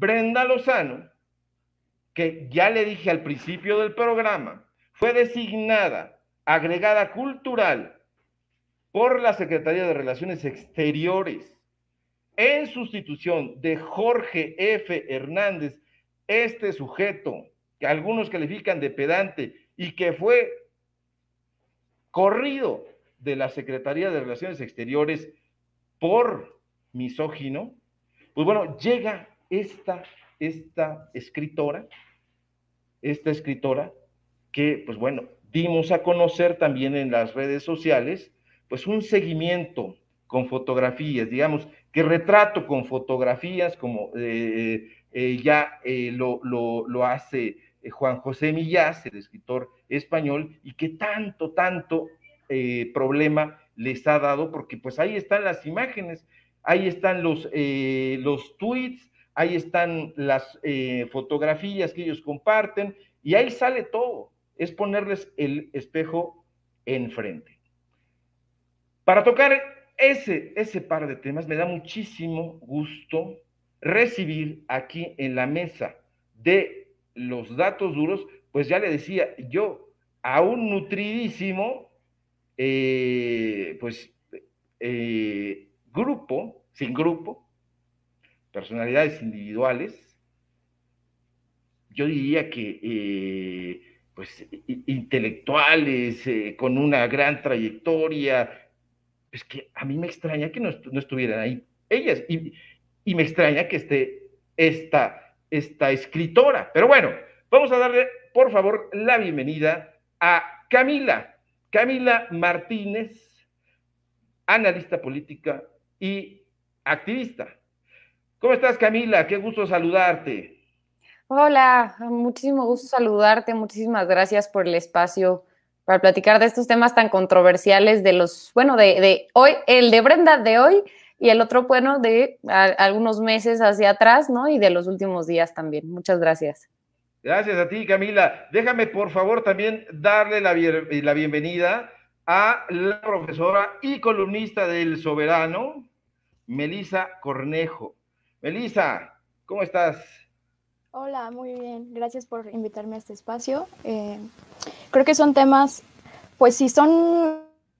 Brenda Lozano, que ya le dije al principio del programa, fue designada agregada cultural por la Secretaría de Relaciones Exteriores en sustitución de Jorge F. Hernández, este sujeto que algunos califican de pedante y que fue corrido de la Secretaría de Relaciones Exteriores por misógino. Pues bueno, llega esta escritora que, pues bueno, dimos a conocer también en las redes sociales, pues un seguimiento con fotografías, digamos, que retrato con fotografías, como ya lo hace Juan José Millás, el escritor español, y que tanto problema les ha dado, porque pues ahí están las imágenes, ahí están los tweets, ahí están las fotografías que ellos comparten, y ahí sale todo, es ponerles el espejo enfrente. Para tocar ese par de temas, me da muchísimo gusto recibir aquí en la mesa de los datos duros, pues ya le decía yo, a un nutridísimo, grupo, personalidades individuales, yo diría que pues intelectuales, con una gran trayectoria, pues que a mí me extraña que no estuvieran ahí ellas, y me extraña que esté esta escritora. Pero bueno, vamos a darle, por favor, la bienvenida a Camila Martínez, analista política y activista. ¿Cómo estás, Camila? Qué gusto saludarte. Hola, muchísimo gusto saludarte, muchísimas gracias por el espacio para platicar de estos temas tan controversiales de de hoy, el de Brenda de hoy y el otro, bueno, de algunos meses hacia atrás, ¿no? Y de los últimos días también. Muchas gracias. Gracias a ti, Camila. Déjame, por favor, también darle la bienvenida a la profesora y columnista del Soberano, Melisa Cornejo. Melisa, ¿cómo estás? Hola, muy bien. Gracias por invitarme a este espacio. Creo que son temas, pues si son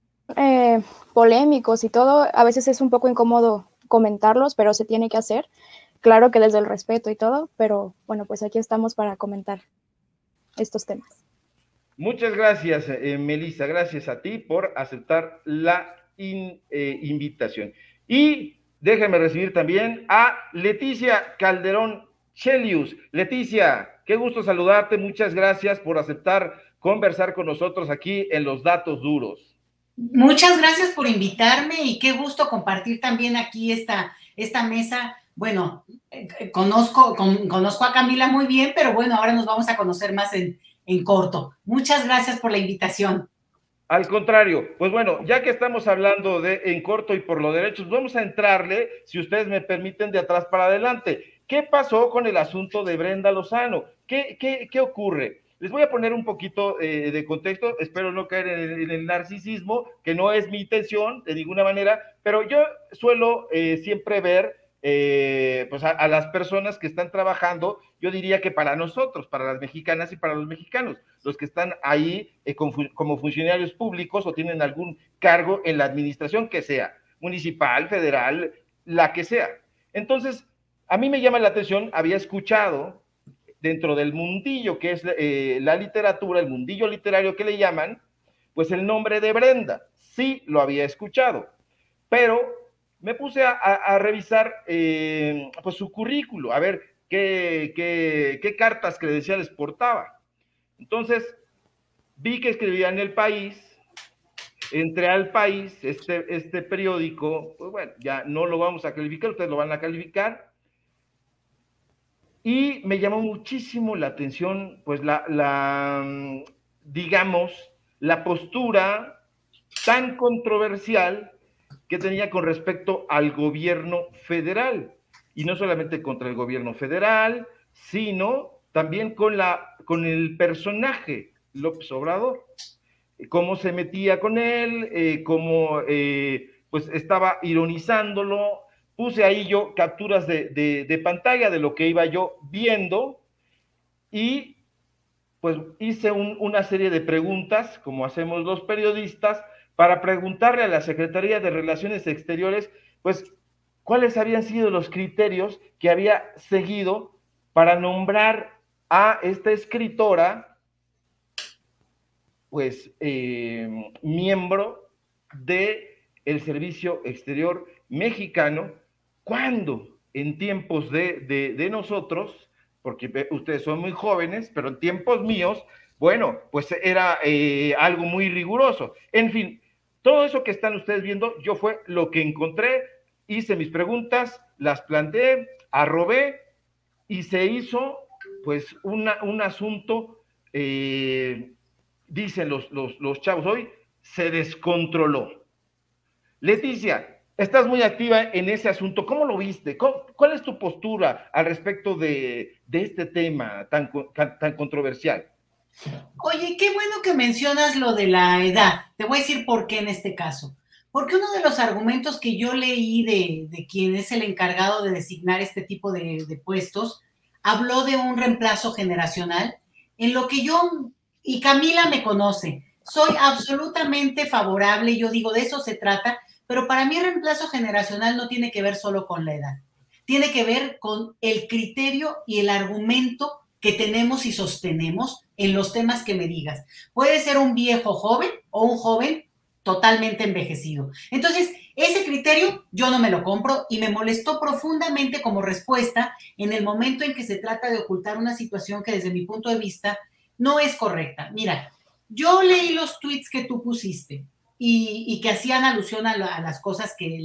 polémicos y todo, a veces es un poco incómodo comentarlos, pero se tiene que hacer. Claro que desde el respeto y todo, pero bueno, pues aquí estamos para comentar estos temas. Muchas gracias, Melisa. Gracias a ti por aceptar la invitación. Y déjame recibir también a Leticia Calderón Chelius. Leticia, qué gusto saludarte. Muchas gracias por aceptar conversar con nosotros aquí en Los Datos Duros. Muchas gracias por invitarme y qué gusto compartir también aquí esta mesa. Bueno, conozco a Camila muy bien, pero bueno, ahora nos vamos a conocer más en corto. Muchas gracias por la invitación. Al contrario, pues bueno, ya que estamos hablando de en corto y por los derechos, vamos a entrarle, si ustedes me permiten, de atrás para adelante. ¿Qué pasó con el asunto de Brenda Lozano? ¿Qué ocurre? Les voy a poner un poquito de contexto, espero no caer en el narcisismo, que no es mi intención de ninguna manera, pero yo suelo siempre ver pues a las personas que están trabajando, yo diría que para nosotros, para las mexicanas y para los mexicanos, los que están ahí como funcionarios públicos o tienen algún cargo en la administración que sea, municipal, federal, la que sea. Entonces, a mí me llama la atención, había escuchado dentro del mundillo que es la literatura, el mundillo literario que le llaman, pues el nombre de Brenda, sí lo había escuchado, pero me puse a revisar pues su currículo, a ver qué cartas credenciales portaba. Entonces, vi que escribía en El País, entré al País, este periódico, pues bueno, ya no lo vamos a calificar, ustedes lo van a calificar, y me llamó muchísimo la atención, pues digamos, la postura tan controversial que tenía con respecto al gobierno federal, y no solamente contra el gobierno federal, sino también con el personaje López Obrador, cómo se metía con él, cómo pues estaba ironizándolo, puse ahí yo capturas de pantalla de lo que iba yo viendo y pues hice una serie de preguntas, como hacemos los periodistas, para preguntarle a la Secretaría de Relaciones Exteriores, pues, cuáles habían sido los criterios que había seguido para nombrar a esta escritora, pues, miembro del Servicio Exterior Mexicano, cuando en tiempos de nosotros, porque ustedes son muy jóvenes, pero en tiempos míos, bueno, pues era algo muy riguroso. En fin, todo eso que están ustedes viendo, yo fue lo que encontré, hice mis preguntas, las planteé, arrobé, y se hizo, pues, un asunto, dicen los chavos hoy, se descontroló. Leticia, estás muy activa en ese asunto. ¿Cómo lo viste? ¿Cuál es tu postura al respecto de este tema tan controversial? Oye, qué bueno que mencionas lo de la edad. Te voy a decir por qué en este caso. Porque uno de los argumentos que yo leí de quien es el encargado de designar este tipo de puestos, habló de un reemplazo generacional, en lo que yo, y Camila me conoce, soy absolutamente favorable, yo digo, de eso se trata, pero para mí el reemplazo generacional no tiene que ver solo con la edad, tiene que ver con el criterio y el argumento que tenemos y sostenemos en los temas que me digas. Puede ser un viejo joven o un joven totalmente envejecido. Entonces, ese criterio yo no me lo compro y me molestó profundamente como respuesta en el momento en que se trata de ocultar una situación que desde mi punto de vista no es correcta. Mira, yo leí los tweets que tú pusiste y que hacían alusión a las cosas que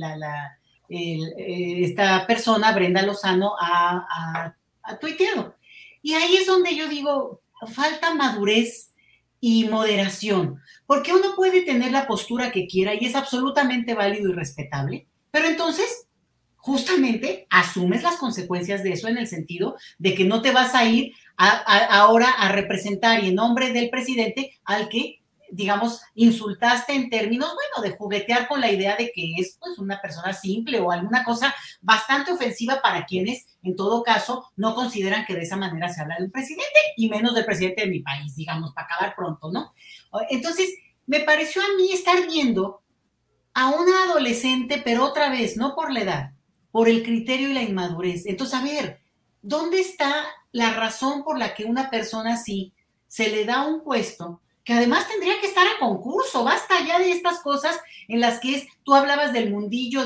esta persona, Brenda Lozano, ha tuiteado. Y ahí es donde yo digo, falta madurez y moderación, porque uno puede tener la postura que quiera y es absolutamente válido y respetable, pero entonces justamente asumes las consecuencias de eso en el sentido de que no te vas a ir ahora a representar y en nombre del presidente al que, digamos, insultaste en términos, bueno, de juguetear con la idea de que es pues una persona simple o alguna cosa bastante ofensiva para quienes, en todo caso, no consideran que de esa manera se habla de un presidente y menos del presidente de mi país, digamos, para acabar pronto, ¿no? Entonces, me pareció a mí estar viendo a una adolescente, pero otra vez, no por la edad, por el criterio y la inmadurez. Entonces, a ver, ¿dónde está la razón por la que una persona así se le da un puesto que además tendría que estar a concurso? Basta ya de estas cosas en las que tú hablabas del mundillo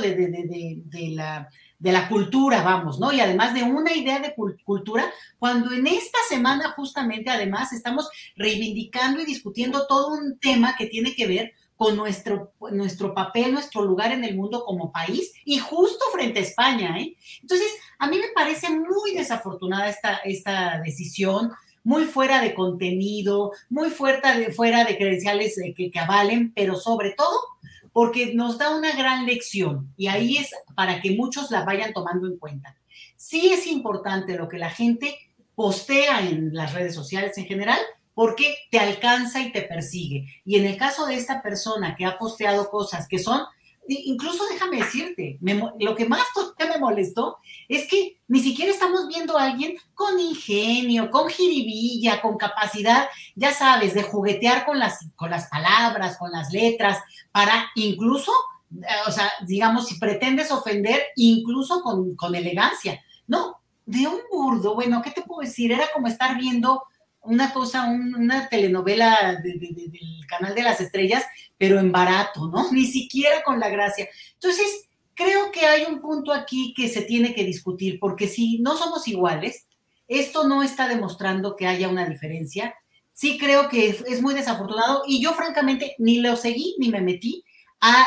de la cultura, vamos, ¿no? Y además de una idea de cultura, cuando en esta semana justamente además estamos reivindicando y discutiendo todo un tema que tiene que ver con nuestro papel, nuestro lugar en el mundo como país y justo frente a España, ¿eh? Entonces, a mí me parece muy desafortunada esta decisión, muy fuera de contenido, muy fuera de credenciales que avalen, pero sobre todo porque nos da una gran lección y ahí es para que muchos la vayan tomando en cuenta. Sí es importante lo que la gente postea en las redes sociales en general, porque te alcanza y te persigue. Y en el caso de esta persona que ha posteado cosas que son, incluso déjame decirte, lo que más me molestó es que ni siquiera estamos viendo a alguien con ingenio, con jiribilla, con capacidad, ya sabes, de juguetear con las palabras, con las letras, para incluso, o sea, digamos, si pretendes ofender, incluso con elegancia. No, de un burdo, bueno, ¿qué te puedo decir? Era como estar viendo una cosa, una telenovela del Canal de las Estrellas, pero en barato, ¿no? Ni siquiera con la gracia. Entonces, creo que hay un punto aquí que se tiene que discutir, porque si no somos iguales, esto no está demostrando que haya una diferencia. Sí creo que es muy desafortunado y yo francamente ni lo seguí ni me metí a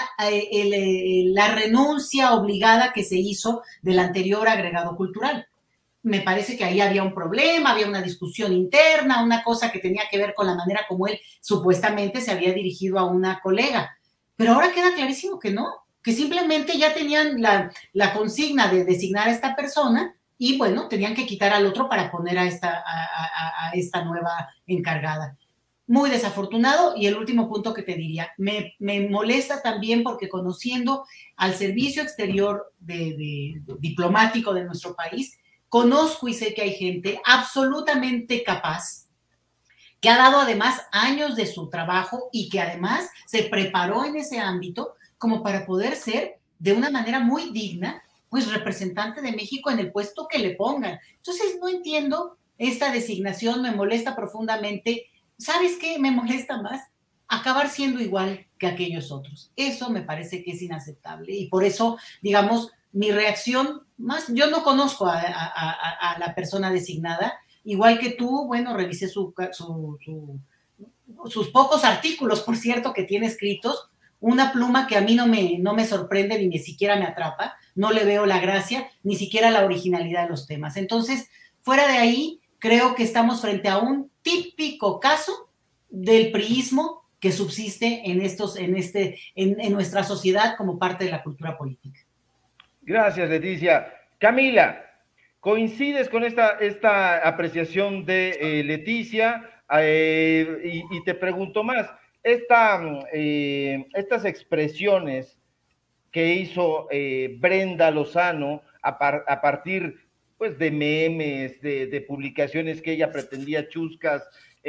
la renuncia obligada que se hizo del anterior agregado cultural. Me parece que ahí había un problema, había una discusión interna, una cosa que tenía que ver con la manera como él supuestamente se había dirigido a una colega. Pero ahora queda clarísimo que no, que simplemente ya tenían la consigna de designar a esta persona y, bueno, tenían que quitar al otro para poner a esta nueva encargada. muy desafortunado. Y el último punto que te diría, me molesta también porque conociendo al servicio exterior diplomático de nuestro país, conozco y sé que hay gente absolutamente capaz, que ha dado además años de su trabajo y que además se preparó en ese ámbito como para poder ser de una manera muy digna, pues representante de México en el puesto que le pongan. Entonces no entiendo esta designación, me molesta profundamente. ¿Sabes qué me molesta más? Acabar siendo igual que aquellos otros. Eso me parece que es inaceptable y por eso, digamos, mi reacción más, yo no conozco a la persona designada, igual que tú, bueno, revisé sus pocos artículos, por cierto, que tiene escritos, una pluma que a mí no me sorprende ni siquiera me atrapa, no le veo la gracia, ni siquiera la originalidad de los temas. Entonces, fuera de ahí, creo que estamos frente a un típico caso del priismo que subsiste en nuestra sociedad como parte de la cultura política. Gracias, Leticia. Camila, ¿coincides con esta apreciación de Leticia? Y te pregunto más, estas expresiones que hizo Brenda Lozano a partir pues, de memes, de publicaciones que ella pretendía chuscas,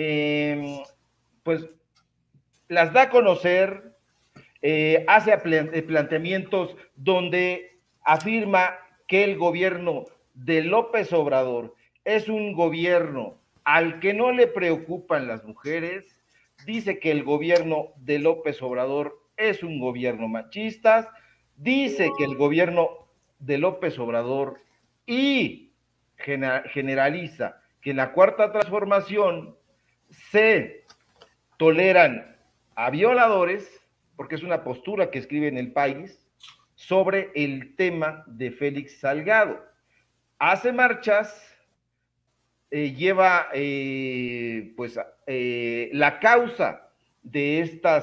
pues las da a conocer, hace planteamientos donde afirma que el gobierno de López Obrador es un gobierno al que no le preocupan las mujeres, dice que el gobierno de López Obrador es un gobierno machista, dice que el gobierno de López Obrador y generaliza que en la Cuarta Transformación se toleran a violadores, porque es una postura que escribe en El País, sobre el tema de Félix Salgado. Hace marchas, lleva la causa de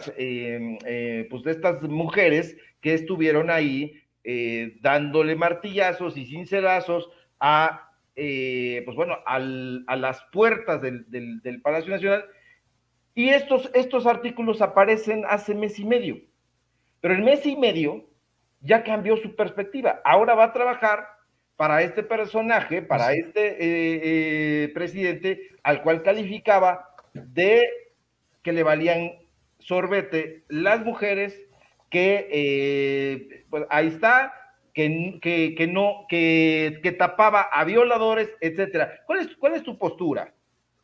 estas mujeres que estuvieron ahí dándole martillazos y cincelazos a las puertas del Palacio Nacional, y estos artículos aparecen hace mes y medio, pero en mes y medio ya cambió su perspectiva. Ahora va a trabajar para este personaje, para este presidente, al cual calificaba de que le valían sorbete las mujeres, que pues ahí está, que tapaba a violadores, etcétera. ¿Cuál es tu postura?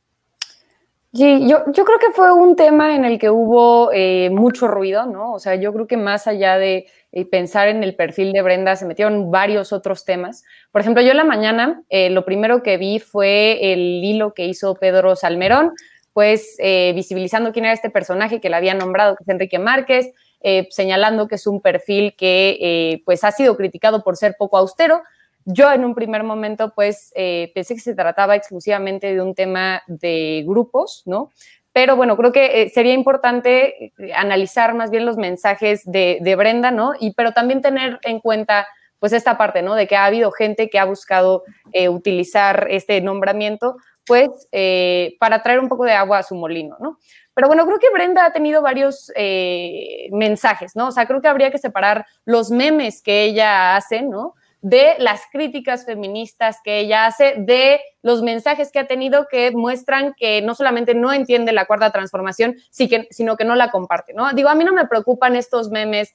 Sí, yo creo que fue un tema en el que hubo mucho ruido, ¿no? O sea, yo creo que más allá de pensar en el perfil de Brenda, se metieron varios otros temas. Por ejemplo, yo en la mañana, lo primero que vi fue el hilo que hizo Pedro Salmerón, pues visibilizando quién era este personaje que le había nombrado, que es Enrique Márquez, señalando que es un perfil que pues ha sido criticado por ser poco austero. Yo en un primer momento pues pensé que se trataba exclusivamente de un tema de grupos, ¿no? Pero bueno, creo que sería importante analizar más bien los mensajes de Brenda, ¿no? Pero también tener en cuenta pues esta parte, ¿no? De que ha habido gente que ha buscado utilizar este nombramiento pues para traer un poco de agua a su molino, ¿no? Pero bueno, creo que Brenda ha tenido varios mensajes, ¿no? O sea, creo que habría que separar los memes que ella hace, ¿no? De las críticas feministas que ella hace, de los mensajes que ha tenido que muestran que no solamente no entiende la Cuarta Transformación, sino que no la comparte, ¿no? Digo, a mí no me preocupan estos memes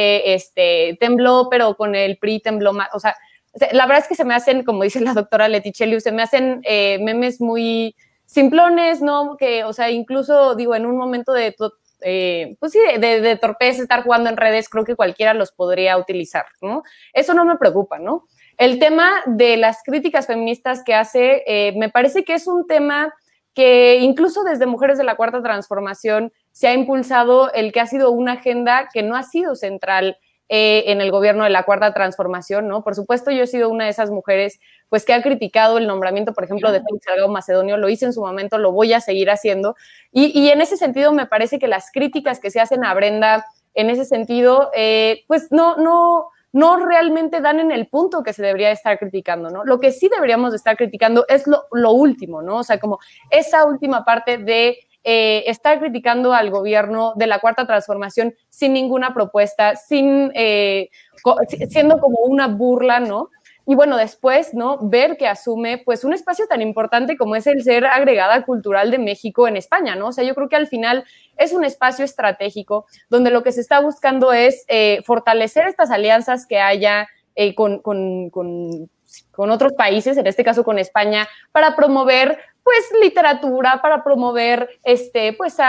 de tembló, pero con el PRI tembló más, o sea, la verdad es que se me hacen, como dice la doctora Leticheliu, se me hacen memes muy simplones, ¿no? Que, o sea, incluso, digo, en un momento de pues sí, de torpeza, estar jugando en redes, creo que cualquiera los podría utilizar, ¿no? Eso no me preocupa, ¿no? El tema de las críticas feministas que hace, me parece que es un tema que incluso desde Mujeres de la Cuarta Transformación se ha impulsado, el que ha sido una agenda que no ha sido central en el gobierno de la Cuarta Transformación, ¿no? Por supuesto, yo he sido una de esas mujeres pues que ha criticado el nombramiento, por ejemplo, de Félix Salgado Macedonio, lo hice en su momento, lo voy a seguir haciendo, y en ese sentido me parece que las críticas que se hacen a Brenda, en ese sentido, pues no realmente dan en el punto que se debería estar criticando, ¿no? Lo que sí deberíamos de estar criticando es lo último, ¿no? O sea, como esa última parte de estar criticando al gobierno de la Cuarta Transformación sin ninguna propuesta, siendo como una burla, ¿no? Y bueno, después, ¿no? Ver que asume, pues, un espacio tan importante como es el ser agregada cultural de México en España, ¿no? O sea, yo creo que al final es un espacio estratégico donde lo que se está buscando es fortalecer estas alianzas que haya con otros países, en este caso con España, para promover pues literatura, para promover pues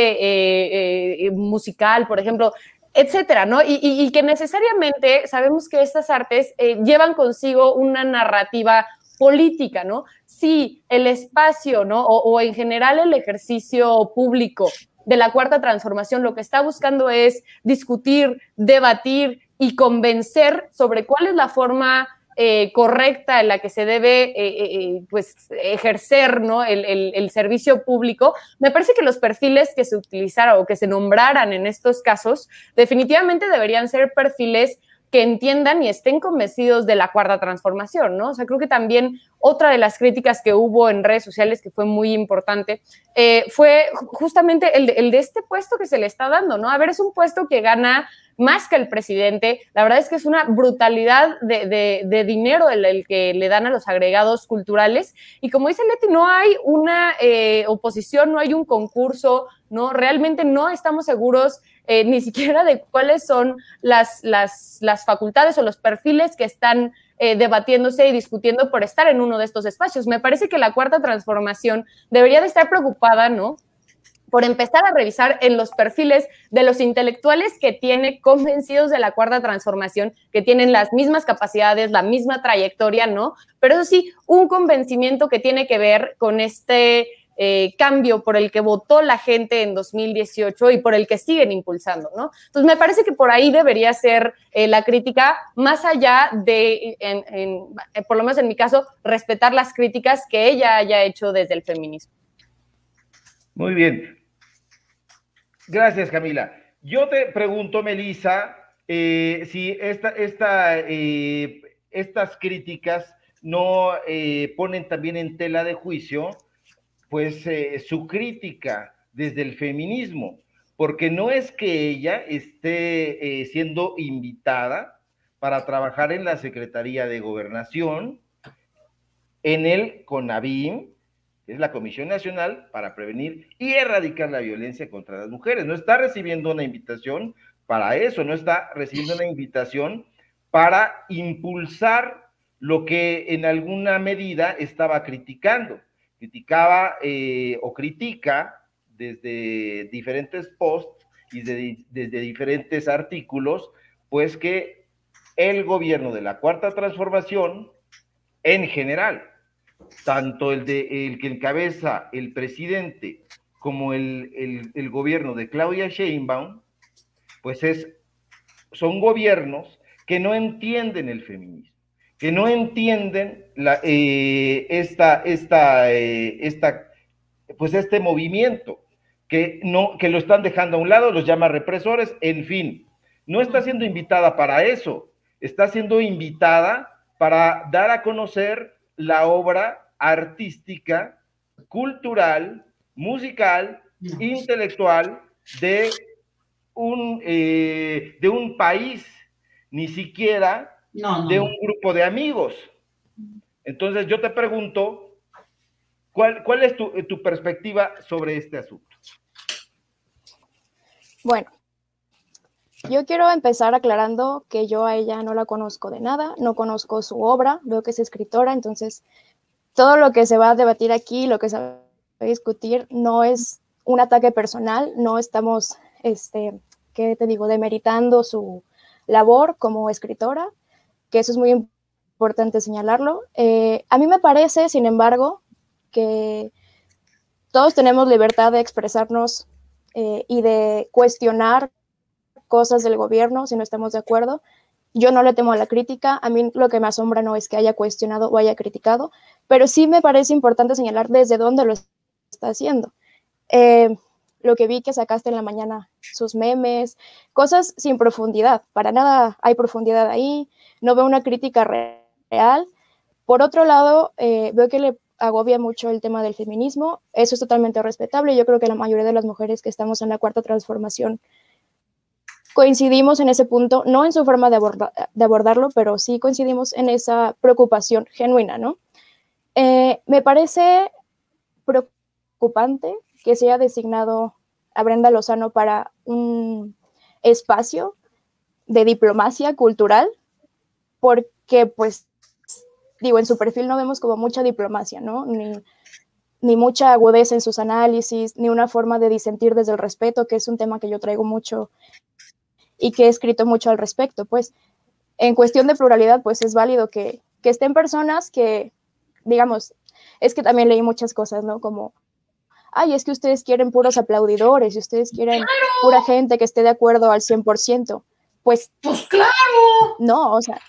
arte musical, por ejemplo, etcétera, ¿no? Y que necesariamente sabemos que estas artes llevan consigo una narrativa política, ¿no? Si el espacio, ¿no? O en general el ejercicio público de la Cuarta Transformación lo que está buscando es discutir, debatir y convencer sobre cuál es la forma correcta en la que se debe pues ejercer, ¿no? el servicio público, me parece que los perfiles que se utilizaran o que se nombraran en estos casos definitivamente deberían ser perfiles que entiendan y estén convencidos de la Cuarta Transformación, ¿no? O sea, creo que también otra de las críticas que hubo en redes sociales que fue muy importante fue justamente el de este puesto que se le está dando, ¿no? A ver, es un puesto que gana más que el presidente. La verdad es que es una brutalidad de dinero el que le dan a los agregados culturales. Y como dice Leti, no hay una oposición, no hay un concurso, ¿no? Realmente no estamos seguros ni siquiera de cuáles son las facultades o los perfiles que están debatiéndose y discutiendo por estar en uno de estos espacios. Me parece que la Cuarta Transformación debería de estar preocupada, ¿no?, por empezar a revisar en los perfiles de los intelectuales que tiene convencidos de la Cuarta Transformación, que tienen las mismas capacidades, la misma trayectoria, ¿no? Pero eso sí, un convencimiento que tiene que ver con este cambio por el que votó la gente en 2018 y por el que siguen impulsando, ¿no? Entonces, me parece que por ahí debería ser la crítica, más allá de, por lo menos en mi caso, respetar las críticas que ella haya hecho desde el feminismo. Muy bien. Gracias, Camila. Yo te pregunto, Melissa, si estas críticas no ponen también en tela de juicio, pues, su crítica desde el feminismo, porque no es que ella esté siendo invitada para trabajar en la Secretaría de Gobernación, en el CONAVIM, que es la Comisión Nacional para Prevenir y Erradicar la Violencia contra las Mujeres. No está recibiendo una invitación para eso, no está recibiendo una invitación para impulsar lo que en alguna medida estaba criticando. Criticaba o critica desde diferentes posts y desde diferentes artículos, pues que el gobierno de la Cuarta Transformación, en general, tanto el que encabeza el presidente como el gobierno de Claudia Sheinbaum, pues son gobiernos que no entienden el feminismo, que no entienden pues este movimiento, que lo están dejando a un lado, los llama represores, en fin. No está siendo invitada para eso, está siendo invitada para dar a conocer la obra artística, cultural, musical, intelectual de un país, ni siquiera de un grupo de amigos. Entonces yo te pregunto, ¿cuál es tu perspectiva sobre este asunto? Bueno, yo quiero empezar aclarando que yo a ella no la conozco de nada, no conozco su obra, veo que es escritora, entonces todo lo que se va a debatir aquí, lo que se va a discutir, no es un ataque personal, no estamos, ¿qué te digo?, demeritando su labor como escritora, que eso es muy importante señalarlo. A mí me parece, sin embargo, que todos tenemos libertad de expresarnos y de cuestionar cosas del gobierno si no estamos de acuerdo. Yo no le temo a la crítica, a mí lo que me asombra no es que haya cuestionado o haya criticado, pero sí me parece importante señalar desde dónde lo está haciendo. Lo que vi que sacaste en la mañana, sus memes, cosas sin profundidad, para nada hay profundidad ahí, no veo una crítica real. Por otro lado, veo que agobia mucho el tema del feminismo. Eso es totalmente respetable. Yo creo que la mayoría de las mujeres que estamos en la Cuarta Transformación coincidimos en ese punto, no en su forma de abordarlo, pero sí coincidimos en esa preocupación genuina, ¿no? Me parece preocupante que se haya designado a Brenda Lozano para un espacio de diplomacia cultural, porque, pues, digo, en su perfil no vemos como mucha diplomacia, ¿no? Ni mucha agudeza en sus análisis, ni una forma de disentir desde el respeto, que es un tema que yo traigo mucho y que he escrito mucho al respecto. Pues, en cuestión de pluralidad, pues es válido que estén personas que, digamos, es que también leí muchas cosas, ¿no? Como, ay, es que ustedes quieren puros aplaudidores y ustedes quieren pura gente que esté de acuerdo al 100%. Pues claro. No, o sea,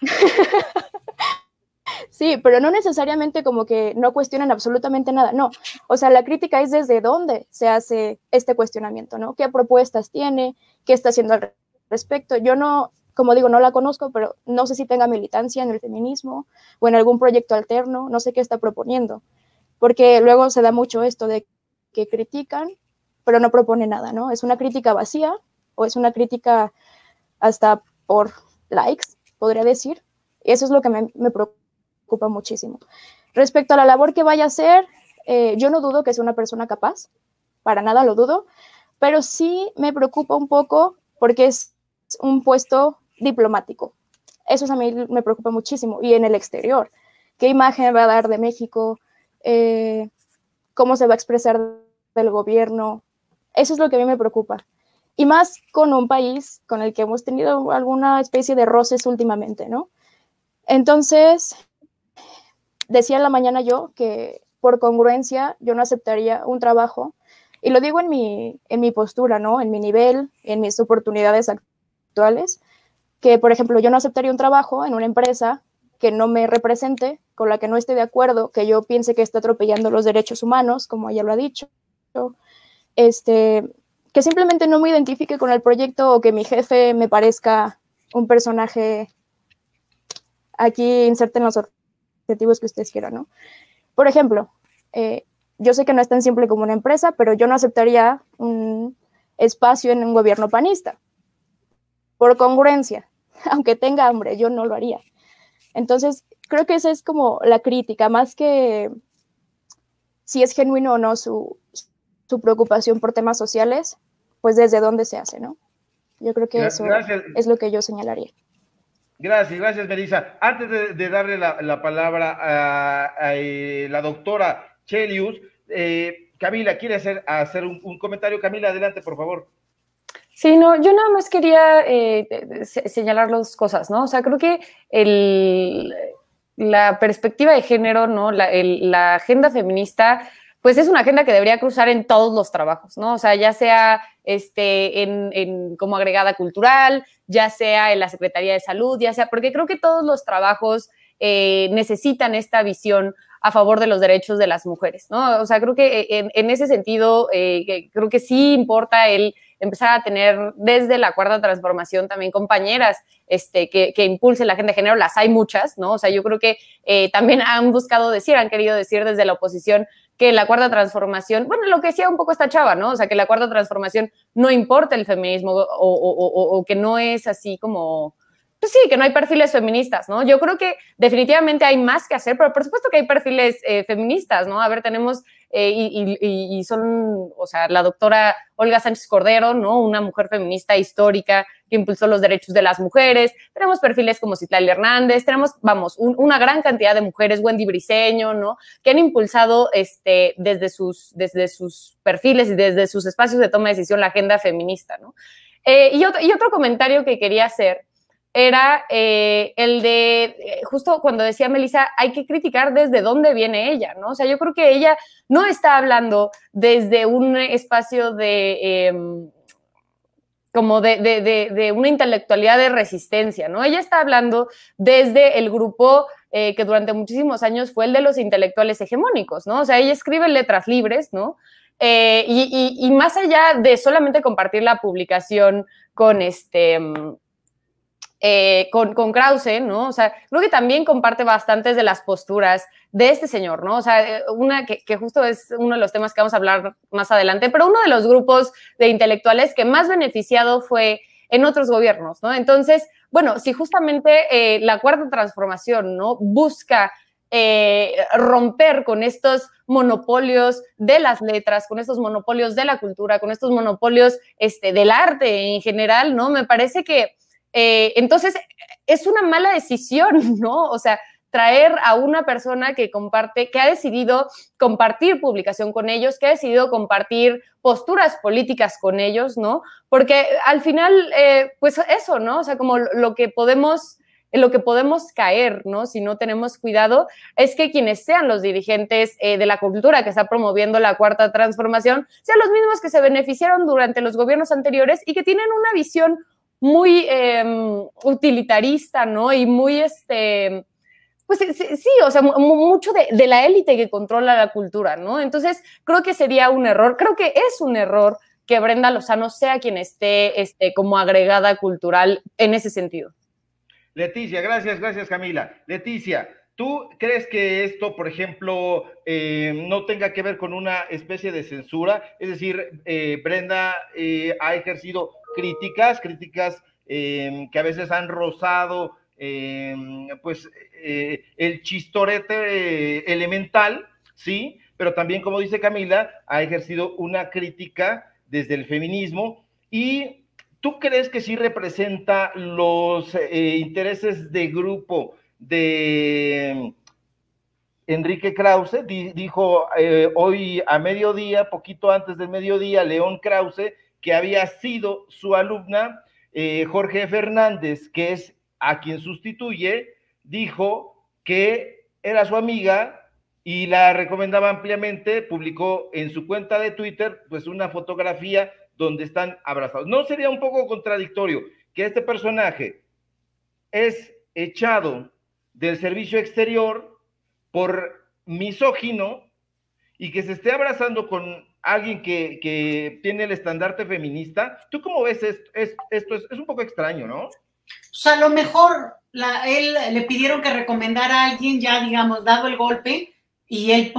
sí, pero no necesariamente como que no cuestionan absolutamente nada, no. O sea, la crítica es desde dónde se hace este cuestionamiento, ¿no? ¿Qué propuestas tiene? ¿Qué está haciendo al respecto? Yo no, como digo, no la conozco, pero no sé si tenga militancia en el feminismo o en algún proyecto alterno, no sé qué está proponiendo, porque luego se da mucho esto de que critican, pero no propone nada, ¿no? Es una crítica vacía o es una crítica hasta por likes, podría decir. Eso es lo que me preocupa muchísimo. Respecto a la labor que vaya a hacer, yo no dudo que sea una persona capaz, para nada lo dudo, pero sí me preocupa un poco porque es un puesto diplomático. Eso a mí me preocupa muchísimo. Y en el exterior, ¿qué imagen va a dar de México? ¿Cómo se va a expresar del gobierno? Eso es lo que a mí me preocupa. Y más con un país con el que hemos tenido alguna especie de roces últimamente, ¿no? Entonces, decía en la mañana yo que por congruencia yo no aceptaría un trabajo, y lo digo en mi postura, ¿no? En mi nivel, en mis oportunidades actuales, que, por ejemplo, yo no aceptaría un trabajo en una empresa que no me represente, con la que no esté de acuerdo, que yo piense que está atropellando los derechos humanos, como ella lo ha dicho, que simplemente no me identifique con el proyecto o que mi jefe me parezca un personaje, aquí inserten los objetivos que ustedes quieran, ¿no? Por ejemplo, yo sé que no es tan simple como una empresa, pero yo no aceptaría un espacio en un gobierno panista, por congruencia, aunque tenga hambre, yo no lo haría. Entonces, creo que esa es como la crítica, más que si es genuino o no su preocupación por temas sociales, pues desde dónde se hace, ¿no? Yo creo que eso es lo que yo señalaría. Gracias, Melissa. Antes de darle la palabra a la doctora Chelius, Camila, ¿quiere hacer un comentario? Camila, adelante, por favor. Sí, no, yo nada más quería señalar dos cosas, ¿no? O sea, creo que la perspectiva de género, ¿no? La agenda feminista, pues es una agenda que debería cruzar en todos los trabajos, ¿no? O sea, ya sea como agregada cultural, ya sea en la Secretaría de Salud, ya sea, porque creo que todos los trabajos necesitan esta visión a favor de los derechos de las mujeres, ¿no? O sea, creo que en ese sentido, creo que sí importa el empezar a tener desde la Cuarta Transformación también compañeras que impulsen la agenda de género. Las hay muchas, ¿no? O sea, yo creo que también han querido decir desde la oposición que la Cuarta Transformación, bueno, lo que decía un poco esta chava, ¿no? O sea, que la Cuarta Transformación no importa el feminismo o que no es así como... Pues sí, que no hay perfiles feministas, ¿no? Yo creo que definitivamente hay más que hacer, pero por supuesto que hay perfiles feministas, ¿no? A ver, tenemos, y son, o sea, la doctora Olga Sánchez Cordero, ¿no? Una mujer feminista histórica que impulsó los derechos de las mujeres. Tenemos perfiles como Citlali Hernández, tenemos, vamos, una gran cantidad de mujeres, Wendy Briceño, ¿no? Que han impulsado desde sus perfiles y desde sus espacios de toma de decisión la agenda feminista, ¿no? Y otro comentario que quería hacer era el de, justo cuando decía Melissa, hay que criticar desde dónde viene ella, ¿no? O sea, yo creo que ella no está hablando desde un espacio como de una intelectualidad de resistencia, ¿no? Ella está hablando desde el grupo que durante muchísimos años fue el de los intelectuales hegemónicos, ¿no? O sea, ella escribe letras libres, ¿no? Y más allá de solamente compartir la publicación con con Krause, ¿no? O sea, creo que también comparte bastantes de las posturas de este señor, ¿no? O sea, una que justo es uno de los temas que vamos a hablar más adelante, pero uno de los grupos de intelectuales que más beneficiado fue en otros gobiernos, ¿no? Entonces, bueno, si justamente la Cuarta Transformación, ¿no?, busca romper con estos monopolios de las letras, con estos monopolios de la cultura, con estos monopolios del arte en general, ¿no? Me parece que entonces es una mala decisión, ¿no? O sea, traer a una persona que comparte, que ha decidido compartir publicación con ellos, que ha decidido compartir posturas políticas con ellos, ¿no? Porque al final, pues eso, ¿no? O sea, como lo que podemos caer, ¿no? Si no tenemos cuidado, es que quienes sean los dirigentes de la cultura que está promoviendo la Cuarta Transformación sean los mismos que se beneficiaron durante los gobiernos anteriores y que tienen una visión muy utilitarista, ¿no? Y muy, pues sí, o sea, mucho de la élite que controla la cultura, ¿no? Entonces, creo que sería un error, creo que es un error que Brenda Lozano sea quien esté como agregada cultural en ese sentido. Leticia, gracias Camila. Leticia, ¿tú crees que esto, por ejemplo, no tenga que ver con una especie de censura? Es decir, Brenda ha ejercido críticas que a veces han rozado pues el chistorete elemental, ¿sí? Pero también, como dice Camila, ha ejercido una crítica desde el feminismo. ¿Y tú crees que sí representa los intereses de grupo de Enrique Krause? Dijo hoy a mediodía, poquito antes del mediodía, León Krause, que había sido su alumna, Jorge Fernández, que es a quien sustituye, dijo que era su amiga y la recomendaba ampliamente. Publicó en su cuenta de Twitter pues una fotografía donde están abrazados. ¿No sería un poco contradictorio que este personaje es echado del servicio exterior por misógino y que se esté abrazando con alguien que tiene el estandarte feminista? ¿Tú cómo ves esto? Esto es un poco extraño, ¿no? Pues a lo mejor él le pidieron que recomendara a alguien ya, digamos, dado el golpe, y él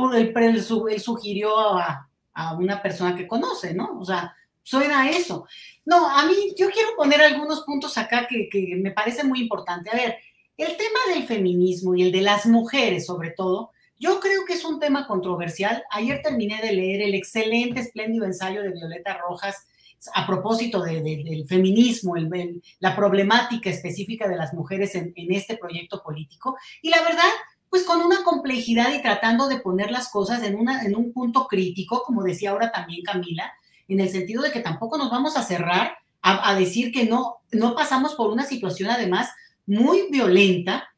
sugirió a una persona que conoce, ¿no? O sea, suena a eso. No, a mí, yo quiero poner algunos puntos acá que me parece muy importante. A ver, el tema del feminismo y el de las mujeres, sobre todo, yo creo que es un tema controversial. Ayer terminé de leer el excelente, espléndido ensayo de Violeta Rojas a propósito del feminismo, la problemática específica de las mujeres en este proyecto político, y la verdad, pues con una complejidad y tratando de poner las cosas en un punto crítico, como decía ahora también Camila, en el sentido de que tampoco nos vamos a cerrar a decir que no pasamos por una situación además muy violenta,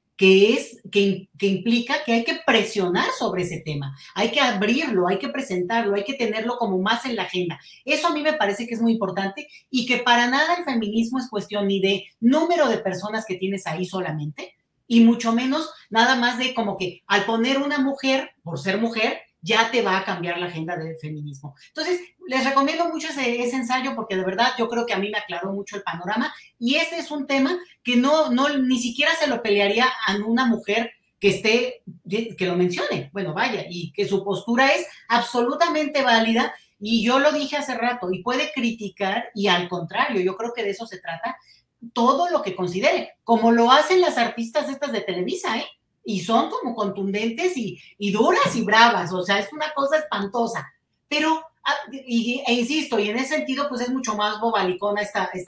que implica que hay que presionar sobre ese tema, hay que abrirlo, hay que presentarlo, hay que tenerlo como más en la agenda. Eso a mí me parece que es muy importante, y que para nada el feminismo es cuestión ni de número de personas que tienes ahí solamente, y mucho menos nada más de como que al poner una mujer, por ser mujer, ya te va a cambiar la agenda del feminismo. Entonces, les recomiendo mucho ese ensayo, porque de verdad yo creo que a mí me aclaró mucho el panorama, y este es un tema que ni siquiera se lo pelearía a una mujer que lo mencione. Bueno, vaya, y que su postura es absolutamente válida, y yo lo dije hace rato, y puede criticar, y al contrario, yo creo que de eso se trata, todo lo que considere, como lo hacen las artistas estas de Televisa, y son como contundentes y duras y bravas, o sea, es una cosa espantosa, pero, insisto, y en ese sentido, pues es mucho más bobalicona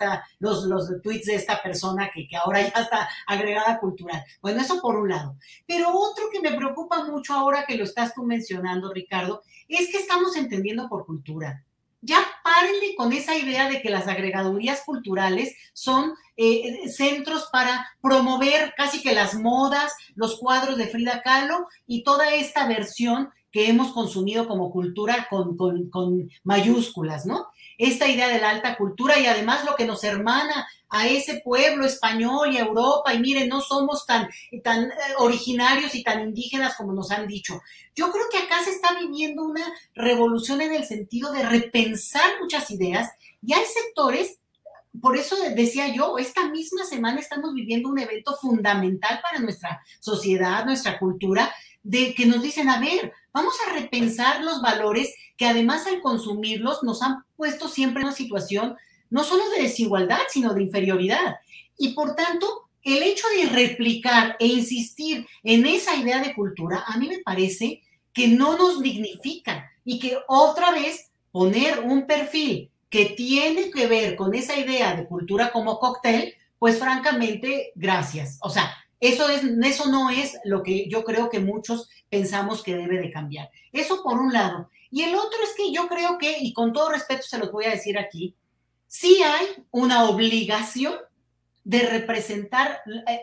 los tweets de esta persona que ahora ya está agregada cultural. Bueno, eso por un lado. Pero otro que me preocupa mucho ahora que lo estás tú mencionando, Ricardo, es que estamos entendiendo por cultura. Ya párenle con esa idea de que las agregadurías culturales son centros para promover casi que las modas, los cuadros de Frida Kahlo y toda esta versión que hemos consumido como cultura con mayúsculas, ¿no? Esta idea de la alta cultura, y además lo que nos hermana a ese pueblo español y a Europa, y miren, no somos tan originarios y tan indígenas como nos han dicho. Yo creo que acá se está viviendo una revolución en el sentido de repensar muchas ideas, y hay sectores, por eso decía yo, esta misma semana estamos viviendo un evento fundamental para nuestra sociedad, nuestra cultura, de que nos dicen, a ver, vamos a repensar los valores que además al consumirlos nos han puesto siempre en una situación no solo de desigualdad, sino de inferioridad. Y por tanto, el hecho de replicar e insistir en esa idea de cultura, a mí me parece que no nos dignifica y que otra vez poner un perfil que tiene que ver con esa idea de cultura como cóctel, pues francamente, gracias. O sea, eso no es lo que yo creo que muchos pensamos que debe de cambiar. Eso por un lado. Y el otro es que yo creo que, y con todo respeto se los voy a decir aquí, sí hay una obligación de representar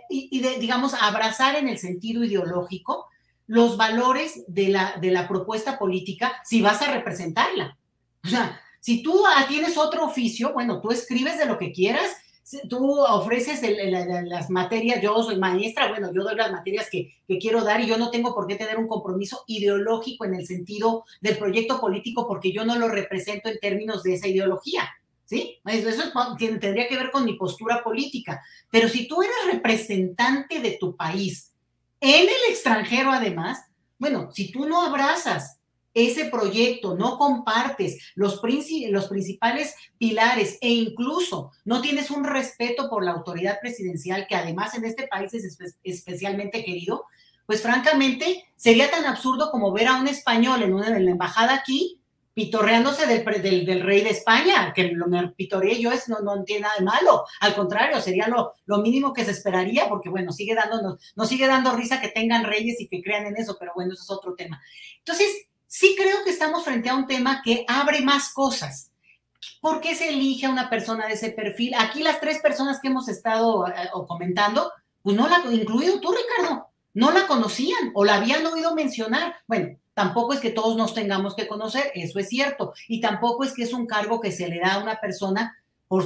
y de, digamos, abrazar en el sentido ideológico los valores de la propuesta política si vas a representarla. O sea, si tú tienes otro oficio, bueno, tú escribes de lo que quieras, tú ofreces las materias, yo soy maestra, bueno, yo doy las materias que quiero dar y yo no tengo por qué tener un compromiso ideológico en el sentido del proyecto político porque yo no lo represento en términos de esa ideología, ¿sí? Eso tendría que ver con mi postura política. Pero si tú eres representante de tu país en el extranjero además, bueno, si tú no abrazas ese proyecto, no compartes los principales pilares e incluso no tienes un respeto por la autoridad presidencial, que además en este país es especialmente querido, pues francamente sería tan absurdo como ver a un español en la embajada aquí pitorreándose del rey de España, que me pitorreé yo, no tiene nada de malo, al contrario, sería lo mínimo que se esperaría, porque bueno, nos sigue dando risa que tengan reyes y que crean en eso, pero bueno, eso es otro tema. Entonces, sí creo que estamos frente a un tema que abre más cosas. ¿Por qué se elige a una persona de ese perfil? Aquí las 3 personas que hemos estado comentando, pues no la, incluido tú, Ricardo, no la conocían o la habían oído mencionar. Bueno, tampoco es que todos nos tengamos que conocer, eso es cierto, y tampoco es que es un cargo que se le da a una persona por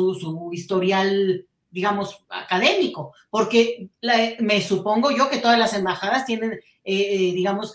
su historial, digamos, académico, porque me supongo yo que todas las embajadas tienen, digamos,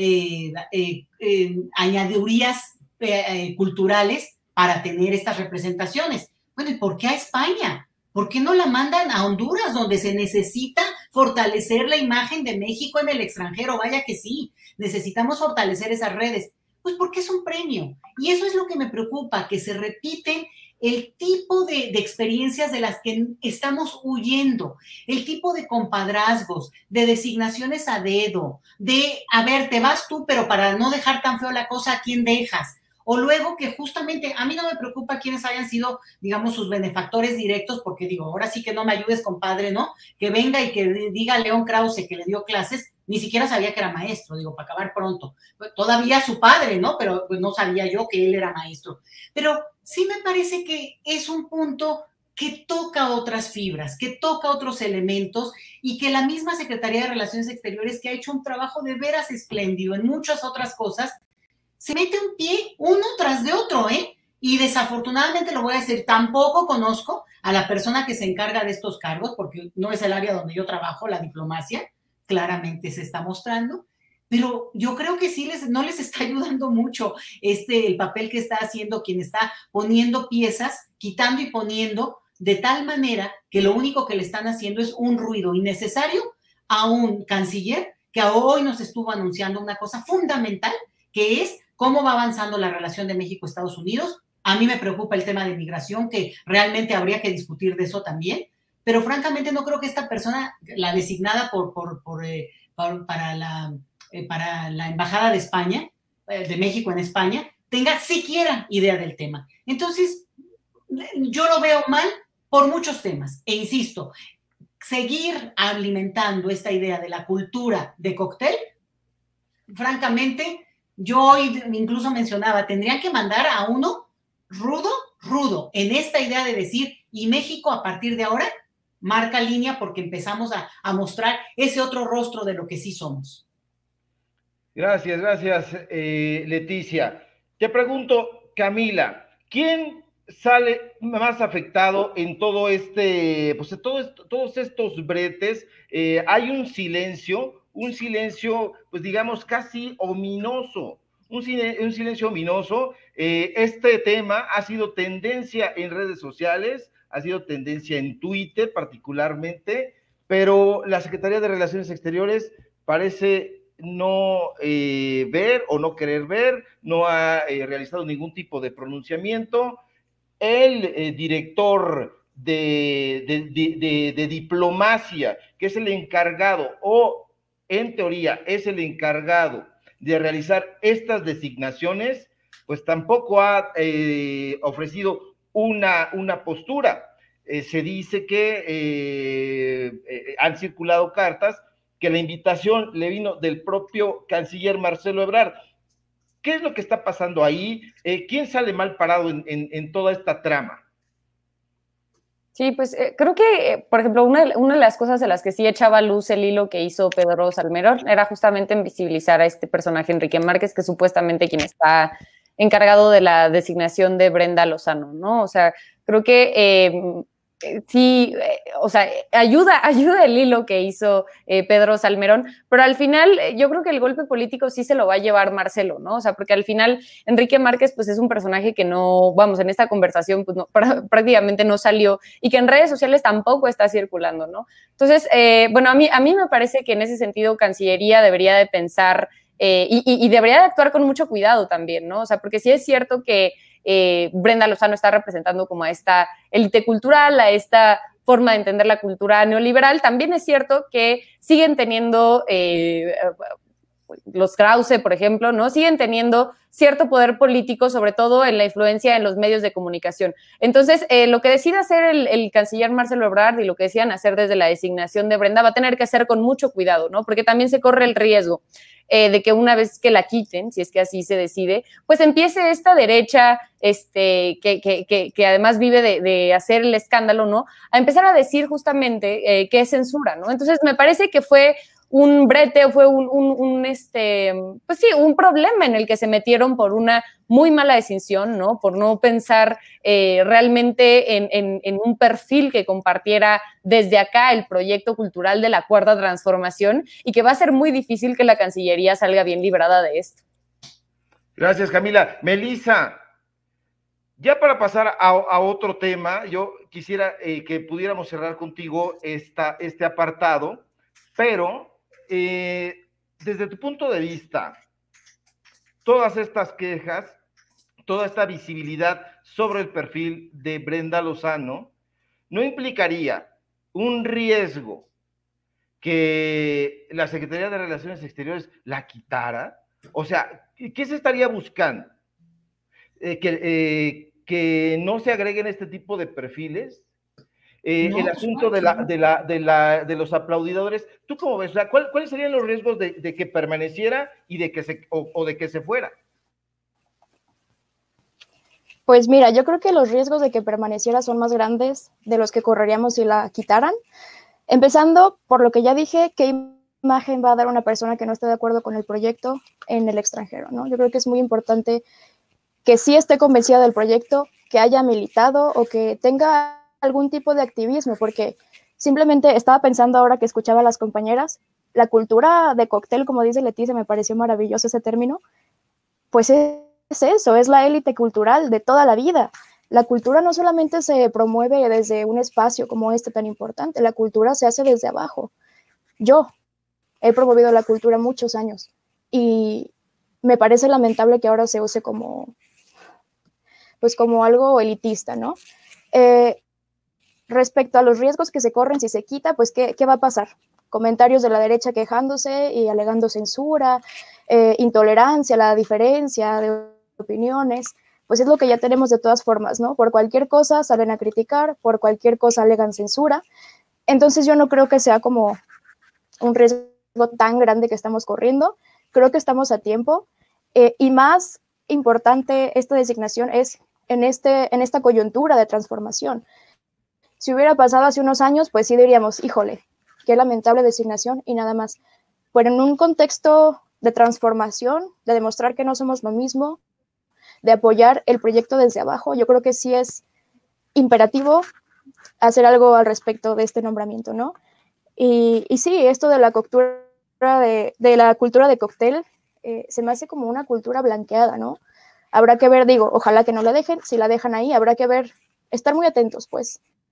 añadidurías culturales para tener estas representaciones. Bueno, ¿y por qué a España? ¿Por qué no la mandan a Honduras, donde se necesita fortalecer la imagen de México en el extranjero? Vaya que sí, necesitamos fortalecer esas redes. Pues porque es un premio. Y eso es lo que me preocupa, que se repiten el tipo de experiencias de las que estamos huyendo, el tipo de compadrazgos, de designaciones a dedo, de, a ver, te vas tú, pero para no dejar tan feo la cosa, ¿a quién dejas? O luego que justamente, a mí no me preocupa quiénes hayan sido, digamos, sus benefactores directos, porque digo, ahora sí que no me ayudes, compadre, ¿no? Que venga y que diga León Krause que le dio clases, ni siquiera sabía que era maestro, digo, para acabar pronto. Todavía su padre, ¿no? Pero pues no sabía yo que él era maestro. Pero sí me parece que es un punto que toca otras fibras, que toca otros elementos y que la misma Secretaría de Relaciones Exteriores, que ha hecho un trabajo de veras espléndido en muchas otras cosas, se mete un pie uno tras de otro, ¿eh? Y desafortunadamente lo voy a decir, tampoco conozco a la persona que se encarga de estos cargos, porque no es el área donde yo trabajo, la diplomacia, claramente se está mostrando, pero yo creo que sí no les está ayudando mucho el papel que está haciendo quien está poniendo piezas, quitando y poniendo, de tal manera que lo único que le están haciendo es un ruido innecesario a un canciller que hoy nos estuvo anunciando una cosa fundamental, que es cómo va avanzando la relación de México-Estados Unidos. A mí me preocupa el tema de migración, que realmente habría que discutir de eso también, pero francamente no creo que esta persona, la designada para la Embajada de España, de México en España, tenga siquiera idea del tema. Entonces, yo lo veo mal por muchos temas. E insisto, seguir alimentando esta idea de la cultura de cóctel, francamente, yo incluso mencionaba, tendrían que mandar a uno rudo, en esta idea de decir, y México a partir de ahora marca línea porque empezamos a mostrar ese otro rostro de lo que sí somos. Gracias, Leticia. Te pregunto, Camila, ¿quién sale más afectado en todo pues todos estos bretes? Hay un silencio, pues digamos, casi ominoso, un silencio ominoso. Este tema ha sido tendencia en redes sociales, ha sido tendencia en Twitter particularmente, pero la Secretaría de Relaciones Exteriores parece no ver o no querer ver, no ha realizado ningún tipo de pronunciamiento. El director de diplomacia, que es el encargado, o en teoría es el encargado de realizar estas designaciones, pues tampoco ha ofrecido una postura. Se dice que han circulado cartas que la invitación le vino del propio canciller Marcelo Ebrard. ¿Qué es lo que está pasando ahí? ¿Quién sale mal parado en toda esta trama? Sí, pues creo que, por ejemplo, una de las cosas de las que sí echaba luz el hilo que hizo Pedro Salmerón era justamente en visibilizar a este personaje, Enrique Márquez, que es supuestamente quien está encargado de la designación de Brenda Lozano, ¿no? O sea, creo que sí, o sea, ayuda el hilo que hizo Pedro Salmerón, pero al final yo creo que el golpe político sí se lo va a llevar Marcelo, ¿no? O sea, porque al final Enrique Márquez pues es un personaje que no, vamos, en esta conversación pues no, prácticamente no salió y que en redes sociales tampoco está circulando, ¿no? Entonces, bueno, a mí me parece que en ese sentido Cancillería debería de pensar y debería de actuar con mucho cuidado también, ¿no? O sea, porque sí es cierto que Brenda Lozano está representando como a esta élite cultural, a esta forma de entender la cultura neoliberal. También es cierto que siguen teniendo los Krause, por ejemplo, ¿no? Siguen teniendo cierto poder político, sobre todo en la influencia en los medios de comunicación. Entonces, lo que decida hacer el canciller Marcelo Ebrard y lo que decidan hacer desde la designación de Brenda va a tener que hacer con mucho cuidado, ¿no? Porque también se corre el riesgo de que una vez que la quiten, si es que así se decide, pues empiece esta derecha que además vive de hacer el escándalo, ¿no? A empezar a decir justamente que es censura, ¿no? Entonces, me parece que fue un brete, fue pues sí, un problema en el que se metieron por una muy mala decisión, ¿no? Por no pensar realmente en un perfil que compartiera desde acá el proyecto cultural de la Cuarta Transformación y que va a ser muy difícil que la Cancillería salga bien librada de esto. Gracias, Camila. Melissa, ya para pasar a otro tema, yo quisiera que pudiéramos cerrar contigo este apartado, pero desde tu punto de vista, todas estas quejas, toda esta visibilidad sobre el perfil de Brenda Lozano, ¿no implicaría un riesgo que la Secretaría de Relaciones Exteriores la quitara? O sea, ¿qué se estaría buscando? Que no se agreguen este tipo de perfiles. No, el asunto de los aplaudidores, ¿tú cómo ves? O sea, ¿cuáles serían los riesgos de que permaneciera y de que de que se fuera? Pues mira, yo creo que los riesgos de que permaneciera son más grandes de los que correríamos si la quitaran. Empezando por lo que ya dije, ¿qué imagen va a dar una persona que no esté de acuerdo con el proyecto en el extranjero, ¿no? Yo creo que es muy importante que sí esté convencida del proyecto, que haya militado o que tenga algún tipo de activismo, porque simplemente estaba pensando ahora que escuchaba a las compañeras, la cultura de cóctel, como dice Leticia, me pareció maravilloso ese término, pues es eso, es la élite cultural de toda la vida. La cultura no solamente se promueve desde un espacio como este tan importante, la cultura se hace desde abajo. Yo he promovido la cultura muchos años y me parece lamentable que ahora se use como algo elitista, ¿no? Respecto a los riesgos que se corren si se quita, pues ¿qué va a pasar? Comentarios de la derecha quejándose y alegando censura, intolerancia, la diferencia de opiniones, pues es lo que ya tenemos de todas formas, ¿no? Por cualquier cosa salen a criticar, por cualquier cosa alegan censura. Entonces yo no creo que sea como un riesgo tan grande que estamos corriendo. Creo que estamos a tiempo. Y más importante, esta designación es en esta coyuntura de transformación. Si hubiera pasado hace unos años, pues sí diríamos, híjole, qué lamentable designación y nada más. Pero en un contexto de transformación, de demostrar que no somos lo mismo, de apoyar el proyecto desde abajo, yo creo que sí es imperativo hacer algo al respecto de este nombramiento, ¿no? Y sí, esto de la cultura la cultura de cóctel se me hace como una cultura blanqueada, ¿no? Habrá que ver, digo, ojalá que no la dejen, si la dejan ahí, habrá que ver, estar muy atentos, pues,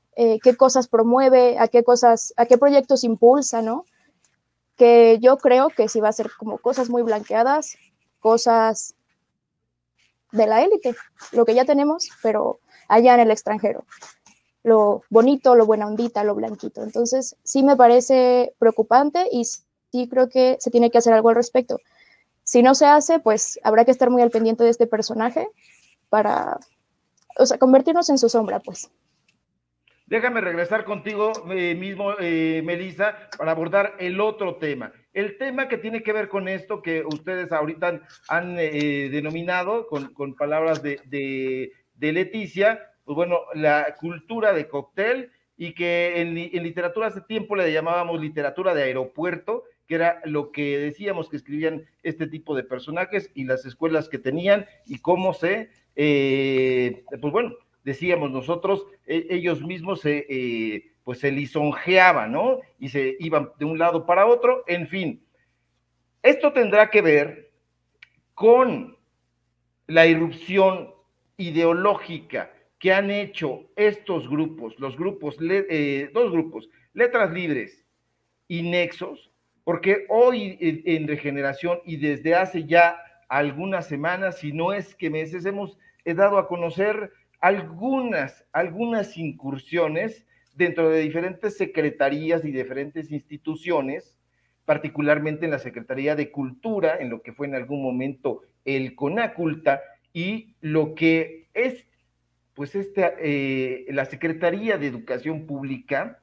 qué cosas promueve, a qué proyectos impulsa, ¿no? Que yo creo que sí va a ser como cosas muy blanqueadas, cosas de la élite, lo que ya tenemos, pero allá en el extranjero. Lo bonito, lo buena ondita, lo blanquito. Entonces, sí me parece preocupante y sí creo que se tiene que hacer algo al respecto. Si no se hace, pues habrá que estar muy al pendiente de este personaje para, o sea, convertirnos en su sombra, pues. Déjame regresar contigo mismo, Melissa, para abordar el otro tema. El tema que tiene que ver con esto que ustedes ahorita han denominado con palabras de Leticia, pues bueno, la cultura de cóctel, y que en literatura hace tiempo le llamábamos literatura de aeropuerto, que era lo que decíamos que escribían este tipo de personajes y las escuelas que tenían y cómo se, pues bueno, decíamos nosotros, ellos mismos pues se lisonjeaban, ¿no? Y se iban de un lado para otro, en fin. Esto tendrá que ver con la irrupción ideológica que han hecho estos grupos, dos grupos, Letras Libres y Nexos, porque hoy en Regeneración y desde hace ya algunas semanas, si no es que meses, hemos dado a conocer algunas incursiones dentro de diferentes secretarías y diferentes instituciones, particularmente en la Secretaría de Cultura, en lo que fue en algún momento el CONACULTA, y lo que es pues la Secretaría de Educación Pública.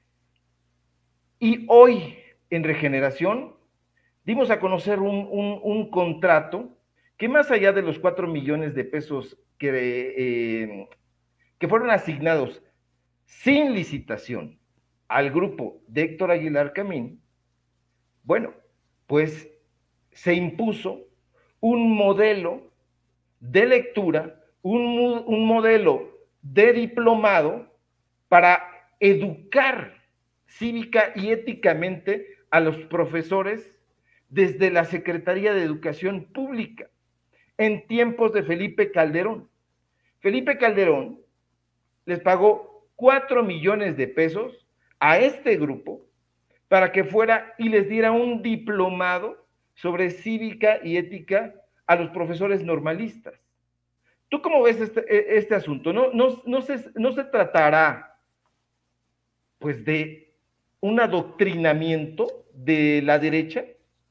Y hoy en Regeneración dimos a conocer un contrato que, más allá de los 4 millones de pesos que fueron asignados sin licitación al grupo de Héctor Aguilar Camín, bueno, pues se impuso un modelo de lectura, un modelo de diplomado para educar cívica y éticamente a los profesores desde la Secretaría de Educación Pública en tiempos de Felipe Calderón. Felipe Calderón les pagó 4 millones de pesos a este grupo para que fuera y les diera un diplomado sobre cívica y ética a los profesores normalistas. ¿Tú cómo ves este asunto? No se tratará pues de un adoctrinamiento de la derecha?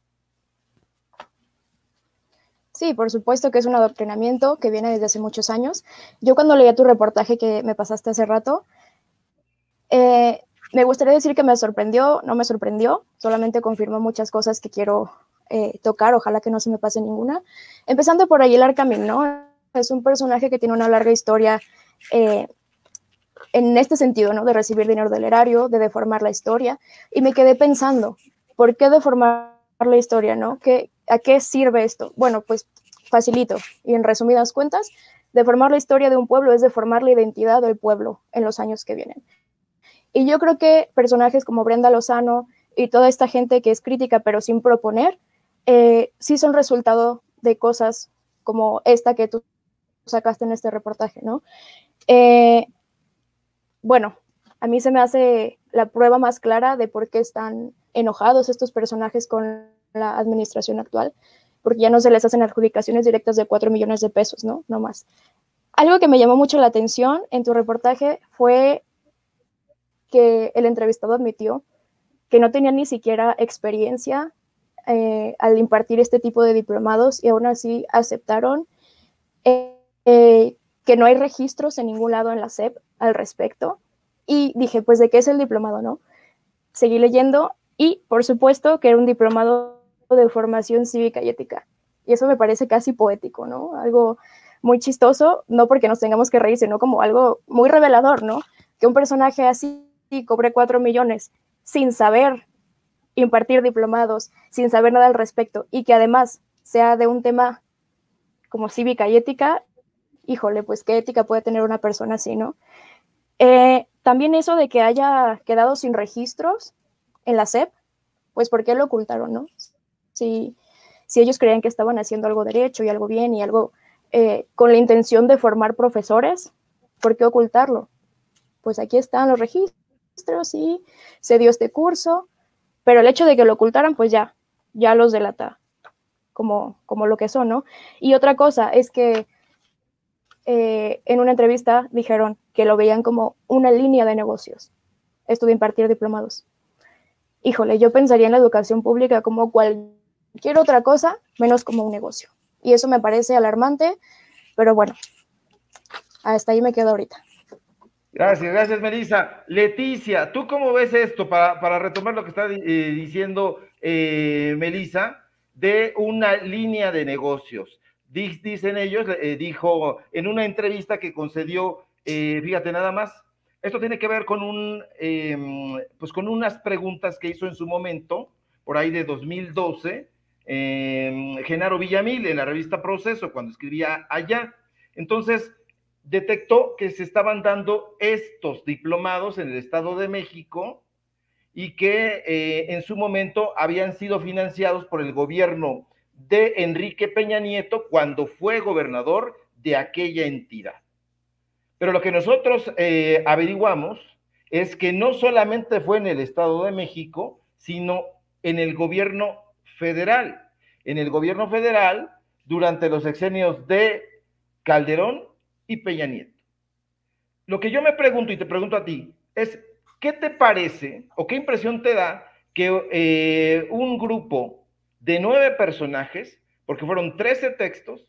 Sí, por supuesto que es un adoctrinamiento que viene desde hace muchos años. Yo cuando leía tu reportaje que me pasaste hace rato, me gustaría decir que me sorprendió, no me sorprendió, solamente confirmó muchas cosas que quiero tocar, ojalá que no se me pase ninguna. Empezando por Aguilar Camín, ¿no? Es un personaje que tiene una larga historia en este sentido, ¿no? De recibir dinero del erario, de deformar la historia, y me quedé pensando, ¿por qué deformar la historia, no? ¿A qué sirve esto? Bueno, pues facilito, y en resumidas cuentas, deformar la historia de un pueblo es deformar la identidad del pueblo en los años que vienen. Y yo creo que personajes como Brenda Lozano y toda esta gente que es crítica pero sin proponer, sí son resultado de cosas como esta que tú sacaste en este reportaje, ¿no? Bueno, a mí se me hace la prueba más clara de por qué están enojados estos personajes con la administración actual, porque ya no se les hacen adjudicaciones directas de 4 millones de pesos, ¿no? No más. Algo que me llamó mucho la atención en tu reportaje fue que el entrevistado admitió que no tenía ni siquiera experiencia al impartir este tipo de diplomados y aún así aceptaron que no hay registros en ningún lado en la SEP al respecto. Y dije, pues, ¿de qué es el diplomado, no? Seguí leyendo y, por supuesto, que era un diplomado de formación cívica y ética. Y eso me parece casi poético, ¿no? Algo muy chistoso, no porque nos tengamos que reír, sino como algo muy revelador, ¿no? Que un personaje así cobre 4 millones sin saber impartir diplomados, sin saber nada al respecto, y que además sea de un tema como cívica y ética, híjole, pues qué ética puede tener una persona así, ¿no? También eso de que haya quedado sin registros en la SEP, pues ¿por qué lo ocultaron, no? Si ellos creían que estaban haciendo algo derecho y algo bien y algo con la intención de formar profesores, ¿por qué ocultarlo? pues aquí están los registros y se dio este curso, pero el hecho de que lo ocultaran, pues ya los delata como lo que son, ¿no? Y otra cosa es que en una entrevista dijeron que lo veían como una línea de negocios, esto de impartir diplomados. Híjole, yo pensaría en la educación pública como cualquier otra cosa, menos como un negocio. Y eso me parece alarmante, pero bueno, hasta ahí me quedo ahorita. Gracias, Melissa. Leticia, ¿tú cómo ves esto? Para retomar lo que está diciendo Melissa, de una línea de negocios. Dicen ellos, dijo en una entrevista que concedió, fíjate nada más, esto tiene que ver con pues con unas preguntas que hizo en su momento, por ahí de 2012, Genaro Villamil, en la revista Proceso, cuando escribía allá. Entonces, detectó que se estaban dando estos diplomados en el Estado de México y que en su momento habían sido financiados por el gobierno de Enrique Peña Nieto cuando fue gobernador de aquella entidad. Pero lo que nosotros averiguamos es que no solamente fue en el Estado de México, sino en el gobierno federal. En el gobierno federal, durante los sexenios de Calderón y Peña Nieto. Lo que yo me pregunto y te pregunto a ti es, ¿qué te parece o qué impresión te da que un grupo de 9 personajes, porque fueron 13 textos,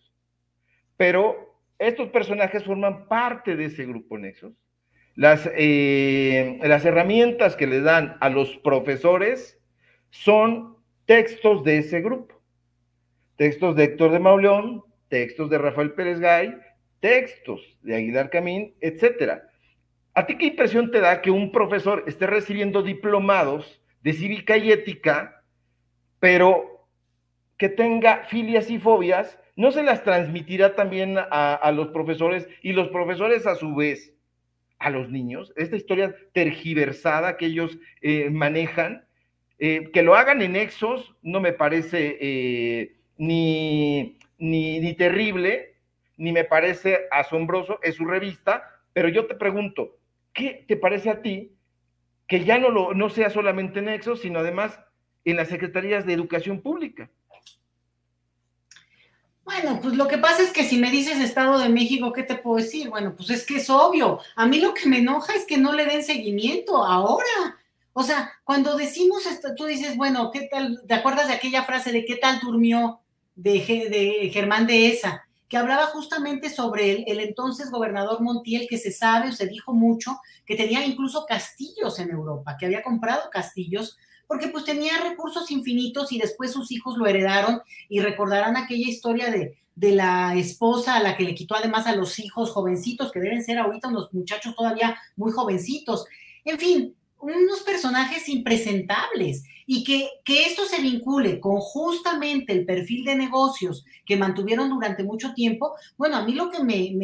pero estos personajes forman parte de ese grupo Nexos, las herramientas que le dan a los profesores son textos de ese grupo, textos de Héctor de Mauleón, textos de Rafael Pérez Gay, textos de Aguilar Camín, etcétera. ¿A ti qué impresión te da que un profesor esté recibiendo diplomados de cívica y ética, pero que tenga filias y fobias? ¿No se las transmitirá también a los profesores y los profesores a su vez a los niños? Esta historia tergiversada que ellos manejan, que lo hagan en Nexos no me parece ni terrible, ni me parece asombroso, es su revista, pero yo te pregunto, ¿qué te parece a ti que ya no sea solamente en Nexos, sino además en las secretarías de Educación Pública? Bueno, pues lo que pasa es que si me dices Estado de México, ¿qué te puedo decir? Bueno, pues es que es obvio. A mí lo que me enoja es que no le den seguimiento ahora. O sea, cuando decimos esto, tú dices, bueno, ¿qué tal? ¿Te acuerdas de aquella frase de qué tal durmió de Germán Dehesa? Que hablaba justamente sobre el entonces gobernador Montiel, que se sabe o se dijo mucho, que tenía incluso castillos en Europa, que había comprado castillos porque pues tenía recursos infinitos y después sus hijos lo heredaron y recordarán aquella historia de la esposa a la que le quitó además a los hijos jovencitos, que deben ser ahorita unos muchachos todavía muy jovencitos. En fin, unos personajes impresentables y que esto se vincule con justamente el perfil de negocios que mantuvieron durante mucho tiempo. Bueno, a mí lo que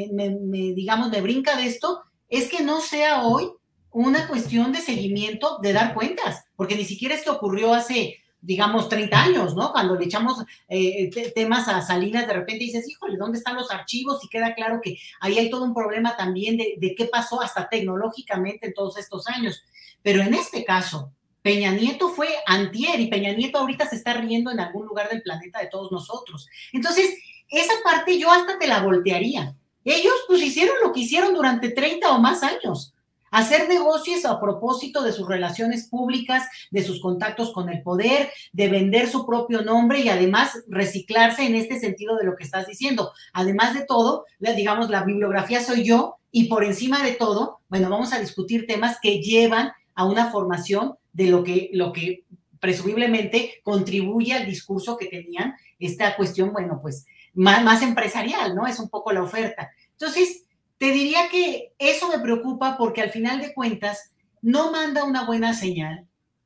me brinca de esto es que no sea hoy una cuestión de seguimiento, de dar cuentas, porque ni siquiera es que ocurrió hace, digamos, 30 años, ¿no? Cuando le echamos temas a Salinas, de repente dices, híjole, ¿dónde están los archivos? Y queda claro que ahí hay todo un problema también de qué pasó hasta tecnológicamente en todos estos años. Pero en este caso, Peña Nieto fue antier y Peña Nieto ahorita se está riendo en algún lugar del planeta de todos nosotros. Entonces, esa parte yo hasta te la voltearía. Ellos pues hicieron lo que hicieron durante 30 o más años. Hacer negocios a propósito de sus relaciones públicas, de sus contactos con el poder, de vender su propio nombre y además reciclarse en este sentido de lo que estás diciendo. Además de todo, digamos, la bibliografía soy yo y por encima de todo, bueno, vamos a discutir temas que llevan a una formación de lo que presumiblemente contribuye al discurso que tenían, esta cuestión, bueno, pues más empresarial, ¿no? Es un poco la oferta. Entonces, te diría que eso me preocupa porque al final de cuentas no manda una buena señal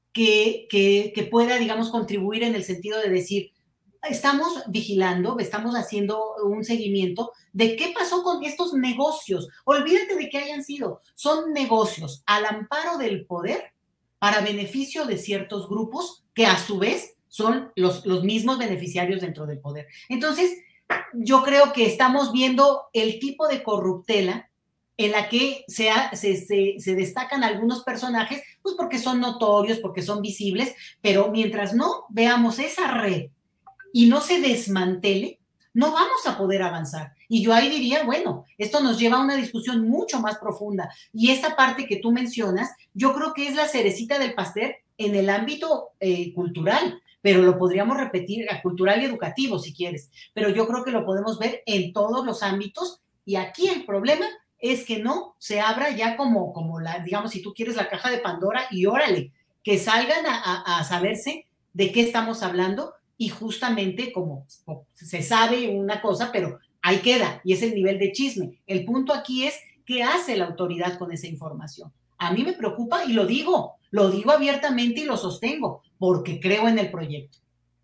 que pueda, digamos, contribuir en el sentido de decir, estamos vigilando, estamos haciendo un seguimiento de qué pasó con estos negocios. Olvídate de que hayan sido, son negocios al amparo del poder para beneficio de ciertos grupos que a su vez son los mismos beneficiarios dentro del poder. Entonces, yo creo que estamos viendo el tipo de corruptela en la que se destacan algunos personajes, pues porque son notorios, porque son visibles, pero mientras no veamos esa red y no se desmantele, no vamos a poder avanzar. Y yo ahí diría, bueno, esto nos lleva a una discusión mucho más profunda. Y esta parte que tú mencionas, yo creo que es la cerecita del pastel en el ámbito cultural, pero lo podríamos repetir, cultural y educativo, si quieres. Pero yo creo que lo podemos ver en todos los ámbitos. Y aquí el problema es que no se abra ya como la, digamos, si tú quieres, la caja de Pandora, y órale, que salgan a saberse de qué estamos hablando, y justamente como se sabe una cosa, pero ahí queda, y es el nivel de chisme. El punto aquí es, ¿qué hace la autoridad con esa información? A mí me preocupa y lo digo abiertamente y lo sostengo, porque creo en el proyecto.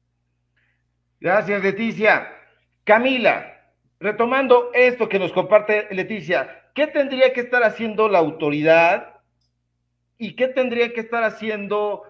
Gracias, Leticia. Camila, retomando esto que nos comparte Leticia, ¿qué tendría que estar haciendo la autoridad y qué tendría que estar haciendo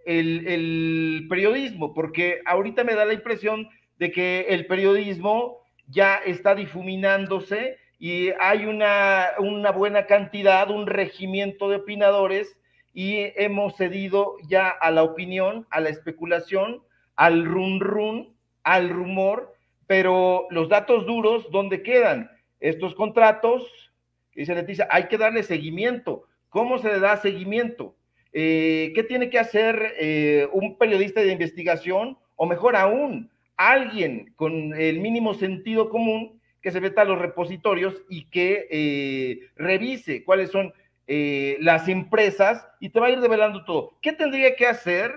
el periodismo? Porque ahorita me da la impresión de que el periodismo ya está difuminándose y hay una buena cantidad, un regimiento de opinadores, y hemos cedido ya a la opinión, a la especulación, al run, al rumor, pero los datos duros, ¿dónde quedan? Estos contratos, dice Leticia, hay que darle seguimiento. ¿Cómo se le da seguimiento? ¿Qué tiene que hacer un periodista de investigación? O mejor aún, alguien con el mínimo sentido común que se meta a los repositorios y que revise cuáles son las empresas, y te va a ir develando todo. ¿Qué tendría que hacer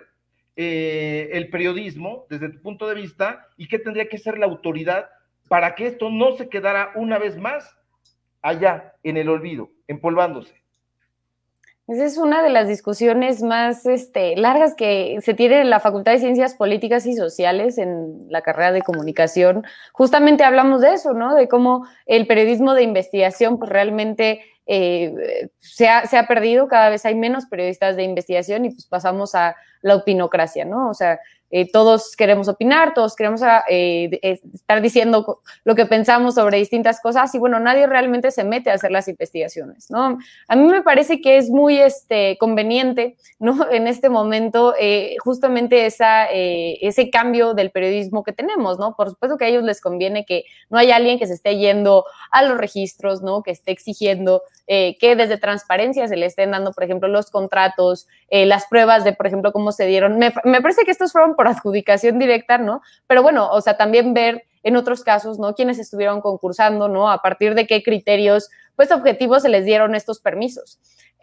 el periodismo desde tu punto de vista, y qué tendría que hacer la autoridad para que esto no se quedara una vez más allá en el olvido, empolvándose? Esa es una de las discusiones más largas que se tiene en la Facultad de Ciencias Políticas y Sociales, en la carrera de comunicación. Justamente hablamos de eso, ¿no? De cómo el periodismo de investigación pues realmente se ha perdido. Cada vez hay menos periodistas de investigación y pues pasamos a la opinocracia, ¿no? O sea, todos queremos opinar, todos queremos estar diciendo lo que pensamos sobre distintas cosas, y bueno, nadie realmente se mete a hacer las investigaciones, ¿no? A mí me parece que es muy conveniente, ¿no? En este momento, justamente ese cambio del periodismo que tenemos, ¿no? Por supuesto que a ellos les conviene que no haya alguien que se esté yendo a los registros, ¿no? Que esté exigiendo que desde transparencia se le estén dando, por ejemplo, los contratos, las pruebas de, por ejemplo, cómo se dieron. Me parece que estos fueron por adjudicación directa, ¿no? Pero bueno, o sea, también ver en otros casos, ¿no? Quiénes estuvieron concursando, ¿no? A partir de qué criterios, pues, objetivos se les dieron estos permisos.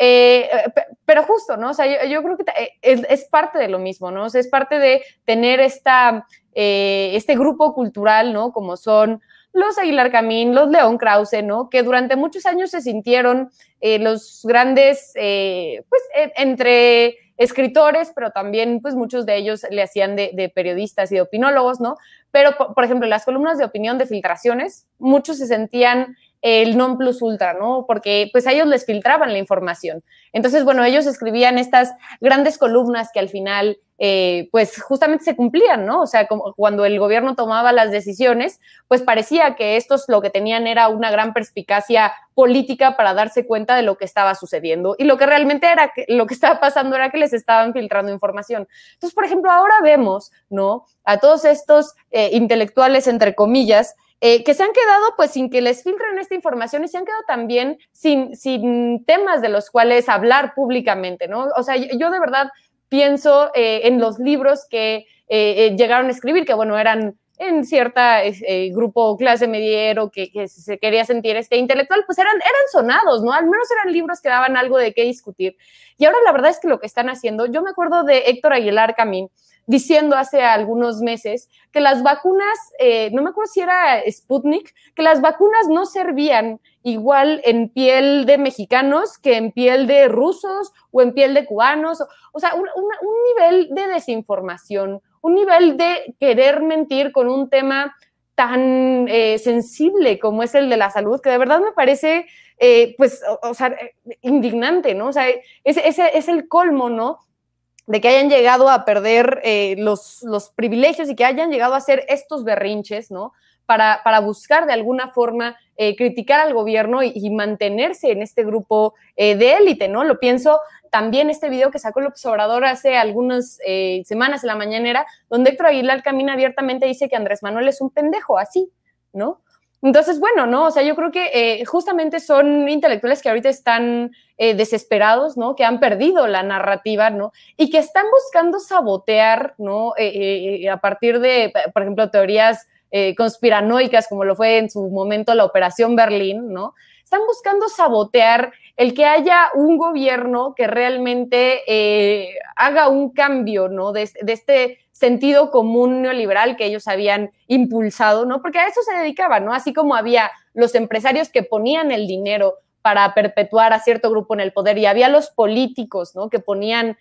Pero justo, ¿no? O sea, yo creo que es parte de lo mismo, ¿no? O sea, es parte de tener este grupo cultural, ¿no? Como son los Aguilar Camín, los León Krause, ¿no? Que durante muchos años se sintieron los grandes, pues, entre escritores, pero también, pues, muchos de ellos le hacían de periodistas y de opinólogos, ¿no? Pero, por ejemplo, en las columnas de opinión de Filtraciones, muchos se sentían el non plus ultra, ¿no? Porque, pues, a ellos les filtraban la información. Entonces, bueno, ellos escribían estas grandes columnas que al final, pues, justamente se cumplían, ¿no? O sea, como cuando el gobierno tomaba las decisiones, pues parecía que estos lo que tenían era una gran perspicacia política para darse cuenta de lo que estaba sucediendo, y lo que realmente lo que estaba pasando era que les estaban filtrando información. Entonces, por ejemplo, ahora vemos, ¿no? A todos estos intelectuales, entre comillas, que se han quedado pues sin que les filtren esta información, y se han quedado también sin temas de los cuales hablar públicamente, ¿no? O sea, yo de verdad pienso en los libros que llegaron a escribir, que bueno, eran en cierta grupo clase mediero que se quería sentir intelectual, pues eran sonados, ¿no? Al menos eran libros que daban algo de qué discutir. Y ahora la verdad es que lo que están haciendo, yo me acuerdo de Héctor Aguilar Camín diciendo hace algunos meses que las vacunas, no me acuerdo si era Sputnik, que las vacunas no servían igual en piel de mexicanos que en piel de rusos o en piel de cubanos. O sea, un nivel de desinformación, un nivel de querer mentir con un tema tan sensible como es el de la salud, que de verdad me parece, pues, o sea, indignante, ¿no? O sea, es el colmo, ¿no? De que hayan llegado a perder los privilegios y que hayan llegado a hacer estos berrinches, ¿no? para buscar de alguna forma criticar al gobierno y mantenerse en este grupo de élite, ¿no? Lo pienso también este video que sacó el Observador hace algunas semanas en la mañanera, donde Héctor Aguilar Camín abiertamente dice que Andrés Manuel es un pendejo, así, ¿no? Entonces, bueno, ¿no? O sea, yo creo que justamente son intelectuales que ahorita están desesperados, ¿no? Que han perdido la narrativa, ¿no? Y que están buscando sabotear, ¿no? A partir de, por ejemplo, teorías conspiranoicas, como lo fue en su momento la Operación Berlín, ¿no? Están buscando sabotear el que haya un gobierno que realmente haga un cambio, ¿no? De este sentido común neoliberal que ellos habían impulsado, ¿no? Porque a eso se dedicaban, ¿no? Así como había los empresarios que ponían el dinero para perpetuar a cierto grupo en el poder y había los políticos, ¿no? Que ponían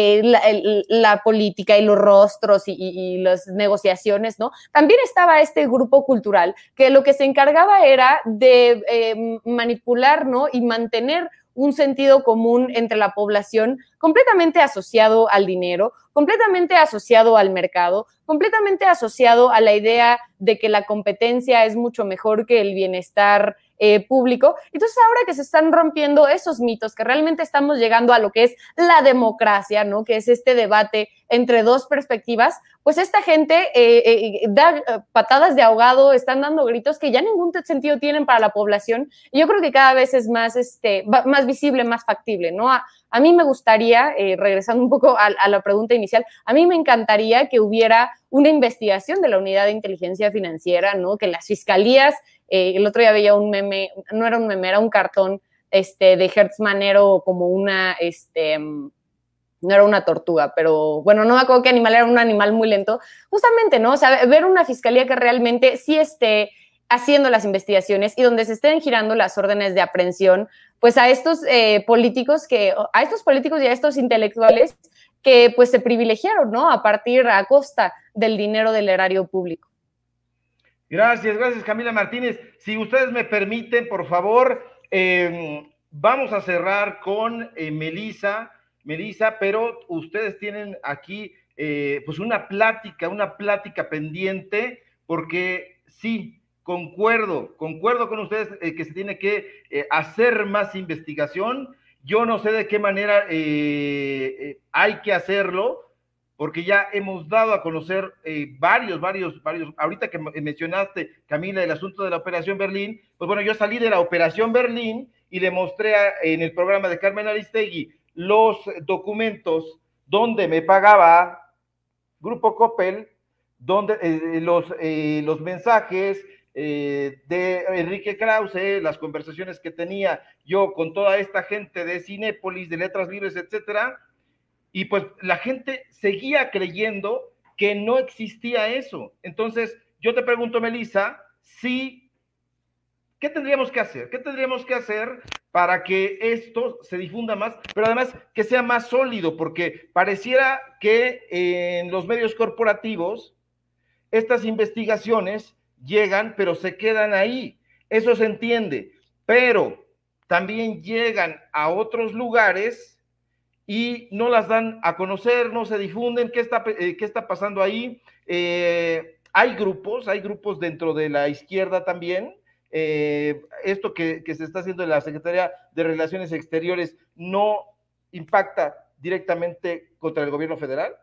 la política y los rostros y las negociaciones, ¿no? También estaba este grupo cultural que lo que se encargaba era de manipular, ¿no? Y mantener un sentido común entre la población completamente asociado al dinero, completamente asociado al mercado, completamente asociado a la idea de que la competencia es mucho mejor que el bienestar público. Entonces, ahora que se están rompiendo esos mitos, que realmente estamos llegando a lo que es la democracia, ¿no? Que es este debate entre dos perspectivas, pues esta gente da patadas de ahogado, están dando gritos que ya ningún sentido tienen para la población, y yo creo que cada vez es más, más visible, más factible, ¿no? A mí me gustaría, regresando un poco a la pregunta inicial, a mí me encantaría que hubiera una investigación de la Unidad de Inteligencia Financiera, ¿no? Que las fiscalías, el otro día veía un meme, no era un meme, era un cartón de Hertz Manero como una, no era una tortuga, pero bueno, no me acuerdo qué animal era, un animal muy lento, justamente, ¿no? O sea, ver una fiscalía que realmente sí esté haciendo las investigaciones y donde se estén girando las órdenes de aprehensión, pues a estos políticos y a estos intelectuales que pues se privilegiaron, ¿no? A costa del dinero del erario público. Gracias Camila Martínez. Si ustedes me permiten, por favor, vamos a cerrar con Melissa, pero ustedes tienen aquí pues una plática pendiente, porque sí, concuerdo con ustedes que se tiene que hacer más investigación. Yo no sé de qué manera hay que hacerlo, porque ya hemos dado a conocer varios, ahorita que mencionaste, Camila, el asunto de la Operación Berlín, pues bueno, yo salí de la Operación Berlín y le mostré en el programa de Carmen Aristegui los documentos donde me pagaba Grupo Coppel, donde los mensajes de Enrique Krause, las conversaciones que tenía yo con toda esta gente de Cinépolis, de Letras Libres, etcétera, y pues la gente seguía creyendo que no existía eso. Entonces, yo te pregunto, Melissa, ¿qué tendríamos que hacer? ¿Qué tendríamos que hacer para que esto se difunda más, pero además que sea más sólido? Porque pareciera que en los medios corporativos estas investigaciones llegan, pero se quedan ahí. Eso se entiende, pero también llegan a otros lugares y no las dan a conocer, no se difunden. ¿Qué está pasando ahí? Hay grupos dentro de la izquierda también. Esto que se está haciendo en la Secretaría de Relaciones Exteriores no impacta directamente contra el gobierno federal.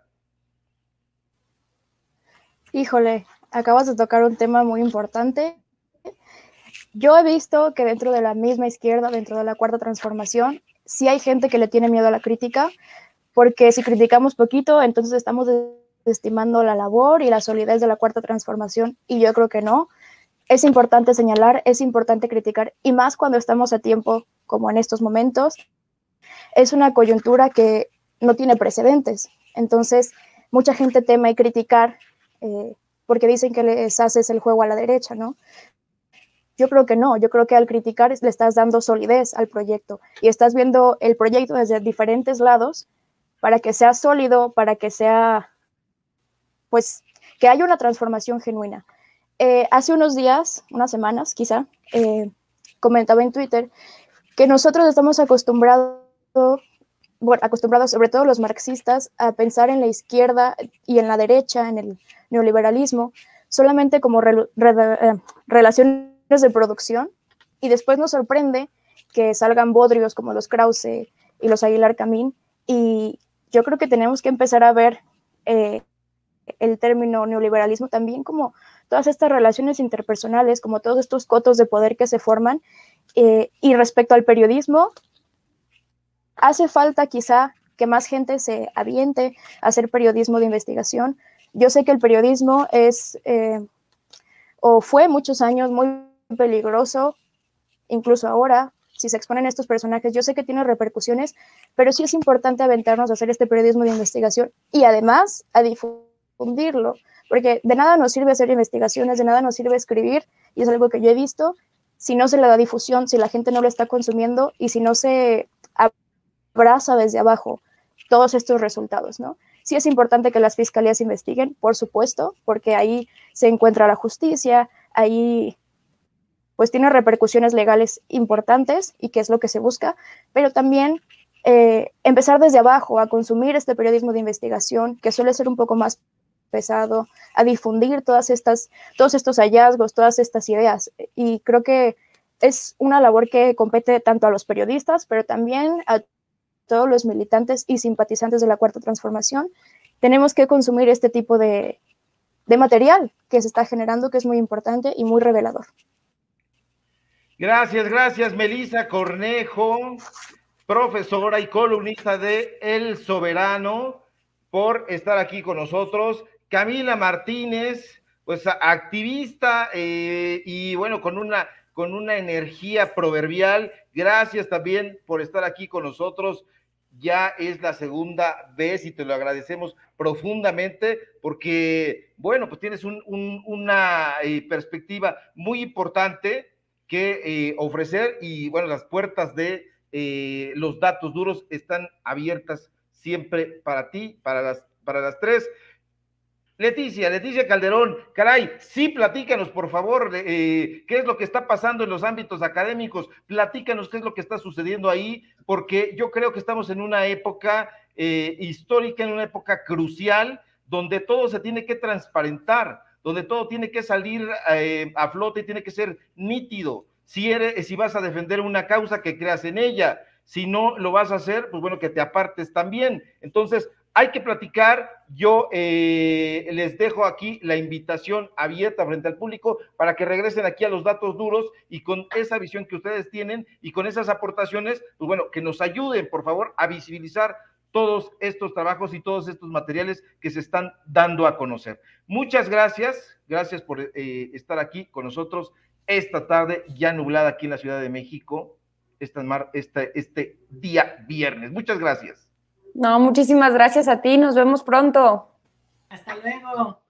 Híjole, acabas de tocar un tema muy importante. Yo he visto que dentro de la misma izquierda, dentro de la Cuarta Transformación, sí hay gente que le tiene miedo a la crítica, porque si criticamos poquito, entonces estamos desestimando la labor y la solidez de la Cuarta Transformación, y yo creo que no. Es importante señalar, es importante criticar, y más cuando estamos a tiempo, como en estos momentos. Es una coyuntura que no tiene precedentes, entonces mucha gente teme criticar porque dicen que les haces el juego a la derecha, ¿no? Yo creo que no, yo creo que al criticar le estás dando solidez al proyecto y estás viendo el proyecto desde diferentes lados para que sea sólido, para que sea, pues, que haya una transformación genuina. Hace unos días, unas semanas quizá, comentaba en Twitter que nosotros estamos acostumbrados, sobre todo los marxistas, a pensar en la izquierda y en la derecha, en el neoliberalismo, solamente como relaciones de producción, y después nos sorprende que salgan bodrios como los Krause y los Aguilar Camín, y yo creo que tenemos que empezar a ver el término neoliberalismo también como todas estas relaciones interpersonales, como todos estos cotos de poder que se forman, y respecto al periodismo, hace falta quizá que más gente se aviente a hacer periodismo de investigación. Yo sé que el periodismo es, o fue muchos años muy peligroso, incluso ahora, si se exponen estos personajes, yo sé que tiene repercusiones, pero sí es importante aventarnos a hacer este periodismo de investigación y además a difundirlo, porque de nada nos sirve hacer investigaciones, de nada nos sirve escribir, y es algo que yo he visto, si no se le da difusión, si la gente no lo está consumiendo y si no se abraza desde abajo todos estos resultados, ¿no? Sí es importante que las fiscalías investiguen, por supuesto, porque ahí se encuentra la justicia, ahí pues tiene repercusiones legales importantes y que es lo que se busca, pero también empezar desde abajo a consumir este periodismo de investigación, que suele ser un poco más pesado, a difundir todos estos hallazgos, todas estas ideas, y creo que es una labor que compete tanto a los periodistas, pero también a todos los militantes y simpatizantes de la Cuarta Transformación. Tenemos que consumir este tipo de material que se está generando, que es muy importante y muy revelador. Gracias, Melissa Cornejo, profesora y columnista de El Soberano, por estar aquí con nosotros. Camila Martínez, pues activista y bueno, con una energía proverbial. Gracias también por estar aquí con nosotros. Ya es la segunda vez y te lo agradecemos profundamente porque, bueno, pues tienes una perspectiva muy importante que ofrecer y, bueno, las puertas de los datos duros están abiertas siempre para ti, para las tres. Leticia Calderón, caray, sí, platícanos, por favor, qué es lo que está pasando en los ámbitos académicos, platícanos qué es lo que está sucediendo ahí, porque yo creo que estamos en una época histórica, en una época crucial, donde todo se tiene que transparentar, donde todo tiene que salir a flote y tiene que ser nítido. Si vas a defender una causa, que creas en ella. Si no lo vas a hacer, pues bueno, que te apartes también. Entonces, hay que platicar. Yo les dejo aquí la invitación abierta frente al público para que regresen aquí a los datos duros y con esa visión que ustedes tienen y con esas aportaciones, pues bueno, que nos ayuden, por favor, a visibilizar todos estos trabajos y todos estos materiales que se están dando a conocer. Muchas gracias por estar aquí con nosotros esta tarde ya nublada aquí en la Ciudad de México, este día viernes. Muchas gracias. No, muchísimas gracias a ti, nos vemos pronto. Hasta luego.